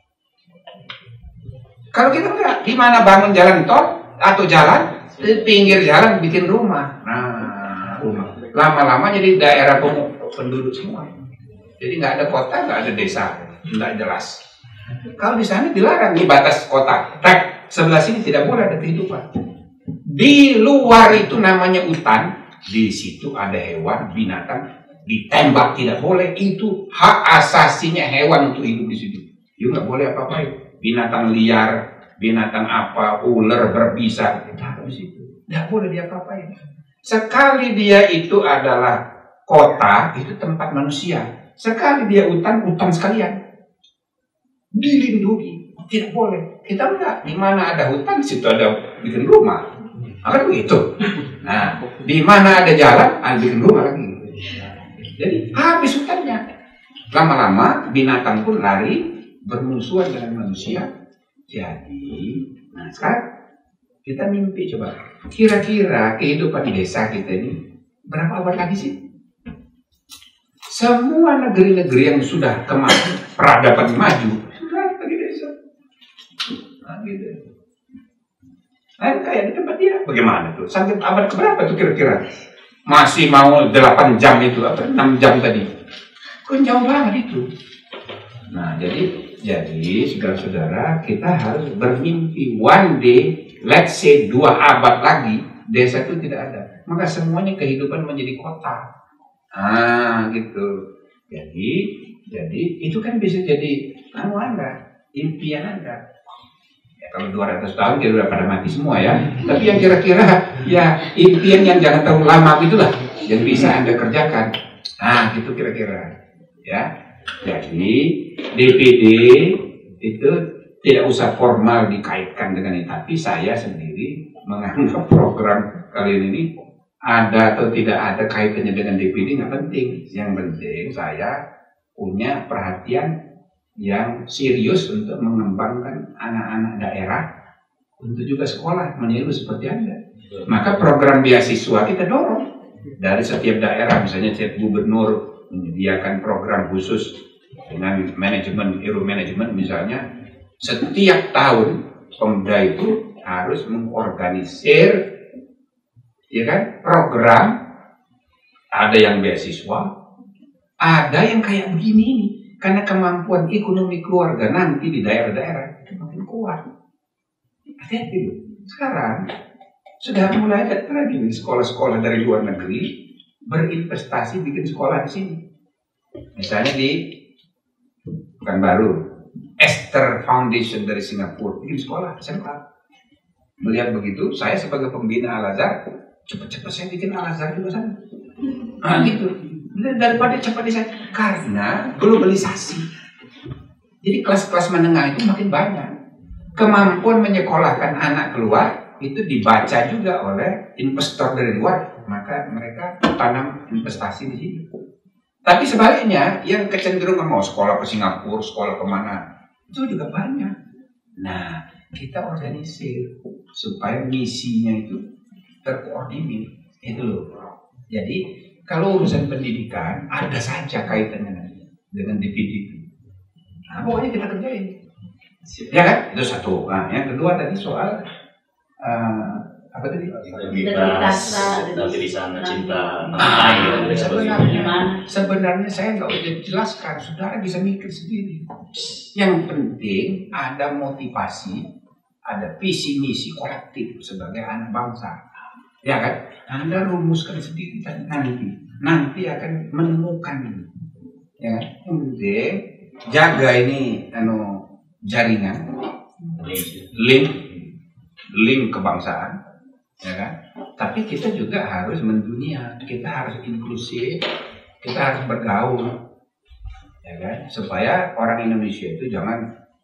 Kalau kita enggak, di mana bangun jalan tol atau jalan, di pinggir jalan bikin rumah. Nah, rumah. Lama-lama jadi daerah penduduk semua. Jadi nggak ada kota, nggak ada desa, nggak jelas. Kalau di sana dilarang di batas kota. Sebelah sini tidak boleh ada kehidupan. Di luar itu namanya hutan, Di situ ada hewan, binatang, ditembak tidak boleh. Itu hak asasinya hewan untuk hidup di situ. You nggak boleh apa-apain. Binatang liar, binatang apa, ular berbisa, tidak di situ. Nggak boleh dia apa-apain. Sekali dia itu adalah kota, itu tempat manusia. Sekali dia hutan, hutan sekalian. Dilindungi, tidak boleh. Kita enggak. Di mana ada hutan, di situ ada bikin rumah. Akan begitu. Nah, di mana ada jalan, bikin rumah lagi. Jadi habis hutannya. Lama-lama binatang pun lari bermusuhan dengan manusia. Jadi, nah sekarang kita mimpi coba. Kira-kira kehidupan di desa kita ini berapa abad lagi sih? Semua negeri-negeri yang sudah peradaban maju sudah ada di desa. Nah, gitu. Nah, kayak di tempat dia bagaimana tuh? Sampai abad keberapa tuh kira-kira? Masih mau 8 jam itu atau 6 jam tadi? Kok jauh banget itu? Nah, jadi saudara-saudara, kita harus bermimpi one day, let's say 2 abad lagi, desa itu tidak ada. Maka semuanya kehidupan menjadi kota. Gitu. Jadi itu kan bisa jadi Anda, impian Anda. Ya, kalau 200 tahun dia udah pada mati semua ya. Tapi yang kira-kira ya impian yang jangan terlalu lama gitulah yang bisa Anda kerjakan. Gitu kira-kira. Ya. Jadi DPD itu tidak usah formal dikaitkan dengan ini, tapi saya sendiri menganggap program kalian ini ada atau tidak ada kaitannya dengan DPD nggak penting. Yang penting saya punya perhatian yang serius untuk mengembangkan anak-anak daerah untuk juga sekolah meniru seperti Anda. Maka program beasiswa kita dorong dari setiap daerah, misalnya setiap gubernur menyediakan program khusus dengan manajemen, hero manajemen misalnya. Setiap tahun Pemda itu harus mengorganisir, ya kan, program. Ada yang beasiswa, ada yang kayak begini ini, karena kemampuan ekonomi keluarga nanti di daerah-daerah itu makin kuat. Hati-hati loh. Sekarang sudah mulai ada lagi nih sekolah-sekolah dari luar negeri berinvestasi bikin sekolah di sini. Misalnya di Pekanbaru, Esther Foundation dari Singapura bikin sekolah SMA. Melihat begitu, saya sebagai pembina Al-Azhar, cepat-cepat saya bikin Al-Azhar juga sana. Gitu. Daripada cepat di sana, karena globalisasi. Jadi kelas-kelas menengah itu makin banyak. Kemampuan menyekolahkan anak keluar itu dibaca juga oleh investor dari luar, maka mereka tanam investasi di sini. Tapi sebaliknya, yang kecenderungan mau sekolah ke Singapura, sekolah kemana, itu juga banyak. Nah, kita organisir supaya misinya itu terkoordinir, itu loh. Jadi kalau urusan pendidikan ada saja kaitannya dengan DPD itu. Nah, pokoknya kita kerjain. Ya kan? Itu satu. Nah, yang kedua tadi soal apa tadi?
Integritas, tapi di sana cinta.
Sebenarnya saya nggak usah jelaskan, saudara bisa mikir sendiri. Yang penting ada motivasi, ada visi misi kolektif sebagai anak bangsa. Ya kan? Anda rumuskan sendiri kan nanti akan menemukan. Ya kan? Yang penting jaga ini jaringan, link kebangsaan, ya kan? Tapi kita juga harus mendunia, kita harus inklusif, kita harus bergaul, ya kan? Supaya orang Indonesia itu jangan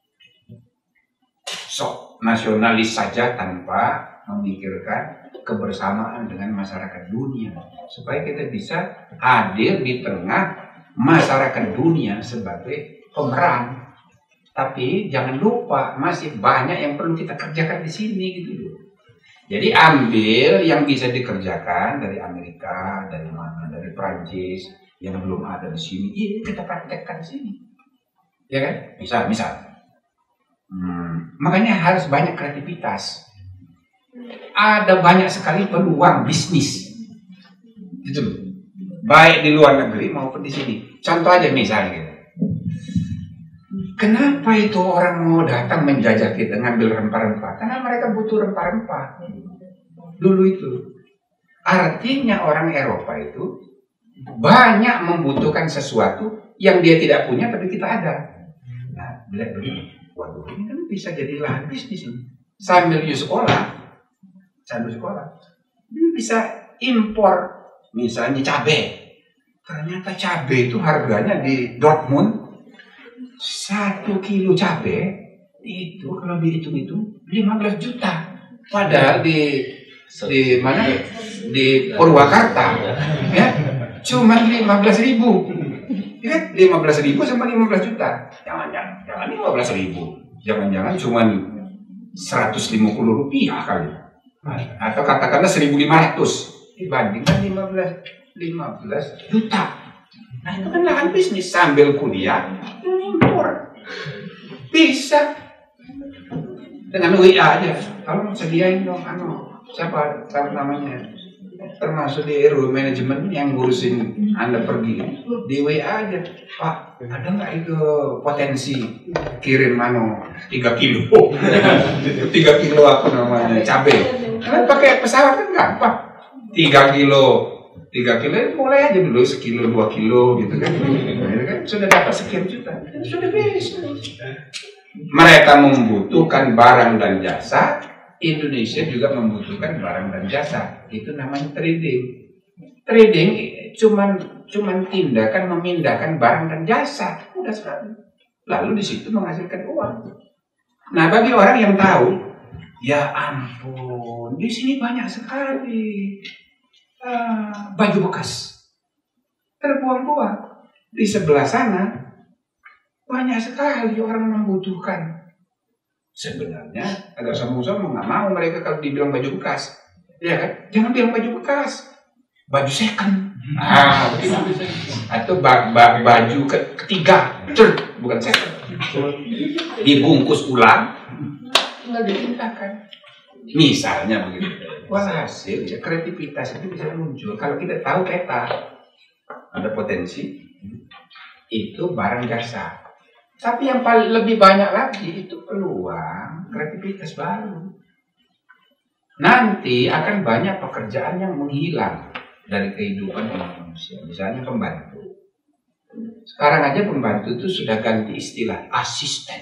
sok nasionalis saja tanpa memikirkan kebersamaan dengan masyarakat dunia, supaya kita bisa hadir di tengah masyarakat dunia sebagai pemeran. Tapi jangan lupa masih banyak yang perlu kita kerjakan di sini gitu. Jadi ambil yang bisa dikerjakan dari Amerika, dari mana, dari Prancis yang belum ada di sini, ini kita praktekkan di sini, ya kan? Misal. Makanya harus banyak kreativitas. Ada banyak sekali peluang bisnis, gitu loh. Baik di luar negeri maupun di sini. Contoh aja misalnya gitu. Kenapa itu orang mau datang menjajah kita, ngambil rempah-rempah? Karena mereka butuh rempah-rempah. Dulu itu. Artinya orang Eropa itu banyak membutuhkan sesuatu yang dia tidak punya tapi kita ada. Nah, bilang begini, waduh ini kan bisa jadi lahan bisnis ini. Sambil sekolah, dia bisa impor misalnya cabai. Ternyata cabai itu harganya di Dortmund 1 kilo cabai itu kalau dihitung-hitung 15 juta. Padahal di mana? Di Purwakarta ya cuma 15.000. Ya, 15.000 sama 15 juta. Jangan 15.000. Jangan-jangan cuma 150 rupiah kali. Atau katakanlah 1.500 dibandingkan 15 juta. Nah itu kan lahan bisnis sambil kuliah impor. Bisa dengan WA aja. Kalau sediain dong siapa namanya? Termasuk di RW manajemen yang ngurusin Anda pergi di WA aja. Pak, ada nggak itu potensi kirim 3 kilo? 3 kilo apa namanya cabai? Kan pakai pesawat kan gampang. 3 kilo mulai aja dulu 1 kilo 2 kilo gitu kan. Sudah dapat sekian juta. Sudah bisa. Mereka membutuhkan barang dan jasa. Indonesia juga membutuhkan barang dan jasa. Itu namanya trading. Trading cuman tindakan memindahkan barang dan jasa. Udah sekali. Lalu di situ menghasilkan uang. Nah, bagi orang yang tahu, ya ampun, di sini banyak sekali baju bekas terbuang-buang. Di sebelah sana banyak sekali orang membutuhkan. Sebenarnya agak sombong-sombong, nggak mau mereka kalau dibilang baju bekas, ya kan? Jangan bilang baju bekas, baju second, atau baju ketiga, bukan second, dibungkus ulang, nggak dipindahkan. Misalnya begitu. Walhasil, ya, kreativitas itu bisa muncul kalau kita tahu peta, ada potensi, itu barang jasa. Tapi yang paling lebih banyak lagi itu peluang kreativitas baru. Nanti akan banyak pekerjaan yang menghilang dari kehidupan manusia. Misalnya pembantu. Sekarang aja pembantu itu sudah ganti istilah asisten.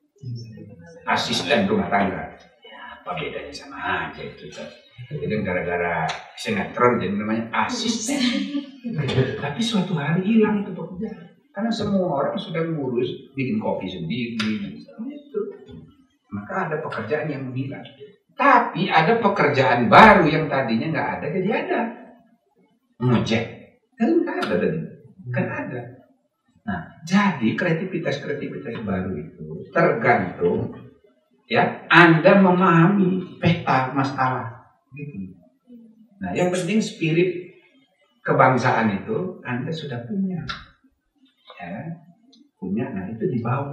Asisten rumah tangga. Ya, apa bedanya sama aja itu. Itu kan gara-gara sinetron jadi namanya asisten. Tapi suatu hari hilang itu pekerjaan. Karena semua orang sudah ngurus bikin kopi sendiri, gitu. Maka ada pekerjaan yang menghilang. Tapi ada pekerjaan baru yang tadinya nggak ada jadi ada. Ngejek, kan ada tadi, kan ada. Nah, jadi kreativitas baru itu tergantung ya Anda memahami peta masalah, gitu. Nah, yang penting spirit kebangsaan itu Anda sudah punya. Ya, punya, nah itu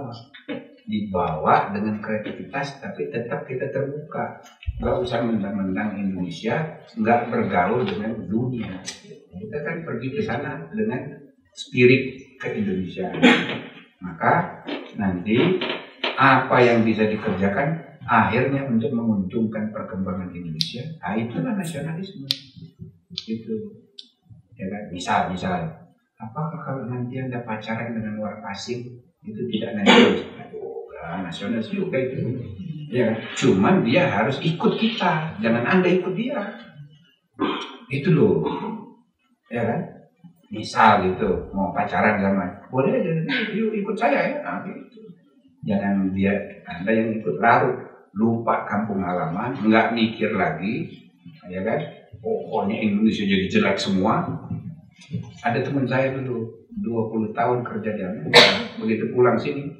dibawa dengan kreativitas, tapi tetap kita terbuka, nggak usah mentang-mentang Indonesia nggak bergaul dengan dunia. Kita kan pergi ke sana dengan spirit ke-Indonesiaan. Maka nanti apa yang bisa dikerjakan akhirnya untuk menguntungkan perkembangan Indonesia, itulah nasionalisme. Itu, ya kan? Misal. Apakah kalau nanti Anda pacaran dengan orang asing itu tidak nasionalis? Nasionalis juga itu. Ya, cuman dia harus ikut kita, jangan Anda ikut dia. Itu loh. Ya kan? Misal gitu, mau pacaran sama, boleh aja, yuk ikut saya ya. Nah, gitu. Jangan Anda yang ikut larut, lupa kampung halaman, nggak mikir lagi, ya kan? Pokoknya Indonesia jadi jelek semua. Ada teman saya dulu 20 tahun kerja di Amerika, begitu pulang sini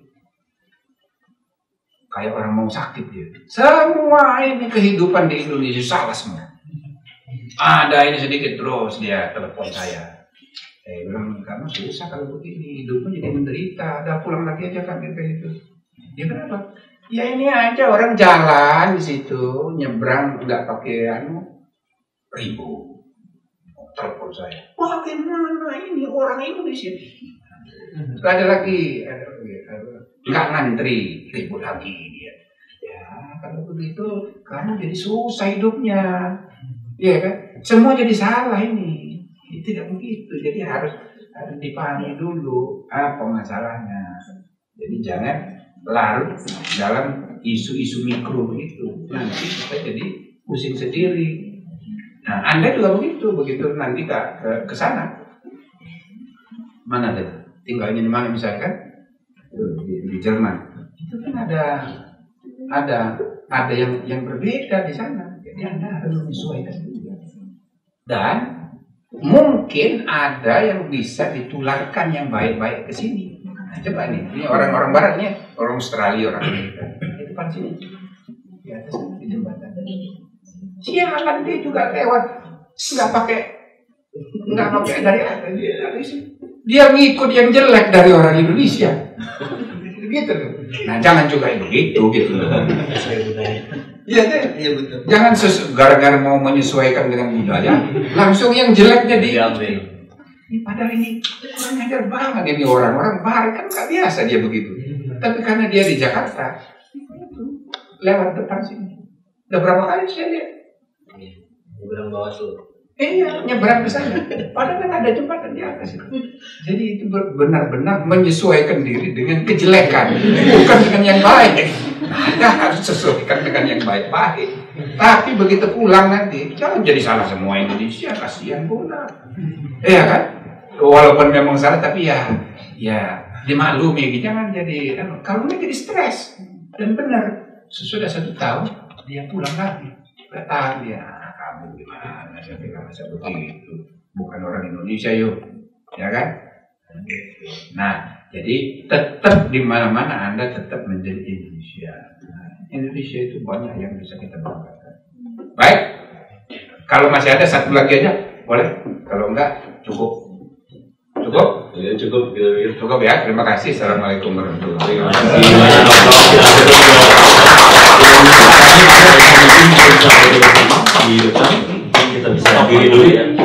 kayak orang mau sakit dia. Semua ini kehidupan di Indonesia salah semua. Ada ini sedikit terus dia telepon saya. Saya bilang kamu susah kalau begini, hidupnya jadi menderita. Ada pulang lagi aja kan kayak gitu. Ya kenapa? Ya ini aja orang jalan di situ nyebrang nggak pakai ribu. Telepon saya, bagaimana ini orang Indonesia? Ada lagi, nggak ngantri, ribut lagi dia. Ya kalau begitu kamu jadi susah hidupnya. Iya kan? Semua jadi salah ini. Tidak begitu. Jadi harus dipahami dulu apa masalahnya. Jadi jangan larut dalam isu-isu mikro itu. Nanti kita jadi pusing sendiri. Nah, Anda juga begitu nanti ke sana. Mana deh? Tinggalnya di mana misalkan? Di Jerman. Itu kan ada yang berbeda di sana. Jadi Anda harus menyesuaikan juga. Dan mungkin ada yang bisa ditularkan yang baik-baik ke sini. Nah, coba ini orang-orang barat nih, orang Australia, orang Amerika. Itu kan sini. Di atas di jembatan. Sialan dia juga lewat, nggak pakai dari atas, dia dari sini. Dia ngikut yang jelek dari orang Indonesia. Gitu. Nah, jangan juga begitu gitu. Iya deh. Iya betul. Jangan gara-gara mau menyesuaikan dengan budaya, langsung yang jeleknya diambil. Padahal ini kurang ajar banget ini orang-orang barat kan nggak biasa dia begitu. Tapi karena dia di Jakarta, lewat depan sini. Udah berapa kali saya lihat?
Nyebrang Bawaslu.
Iya, nyebrang ke sana. Padahal kan ada jembatan di atas itu. Jadi itu benar-benar menyesuaikan diri dengan kejelekan, bukan dengan yang baik. Anda harus sesuaikan dengan yang baik-baik. Tapi begitu pulang nanti, jangan jadi salah semua Indonesia, kasihan pula. Iya kan? Walaupun memang salah, tapi ya dimaklumi. Jangan jadi, kalau jadi stres. Dan benar, sesudah 1 tahun dia pulang lagi. Datang dia, kamu gimana? Saya bilang seperti itu. Bukan orang Indonesia yuk, ya kan? Nah, jadi tetap di mana-mana Anda tetap menjadi Indonesia. Nah, Indonesia itu banyak yang bisa kita banggakan. Baik, kalau masih ada satu lagi aja, boleh? Kalau enggak, cukup. Cukup?
Ya, cukup.
Cukup ya. Terima kasih. Assalamualaikum warahmatullahi wabarakatuh.
Kita bisa akhiri dulu ya.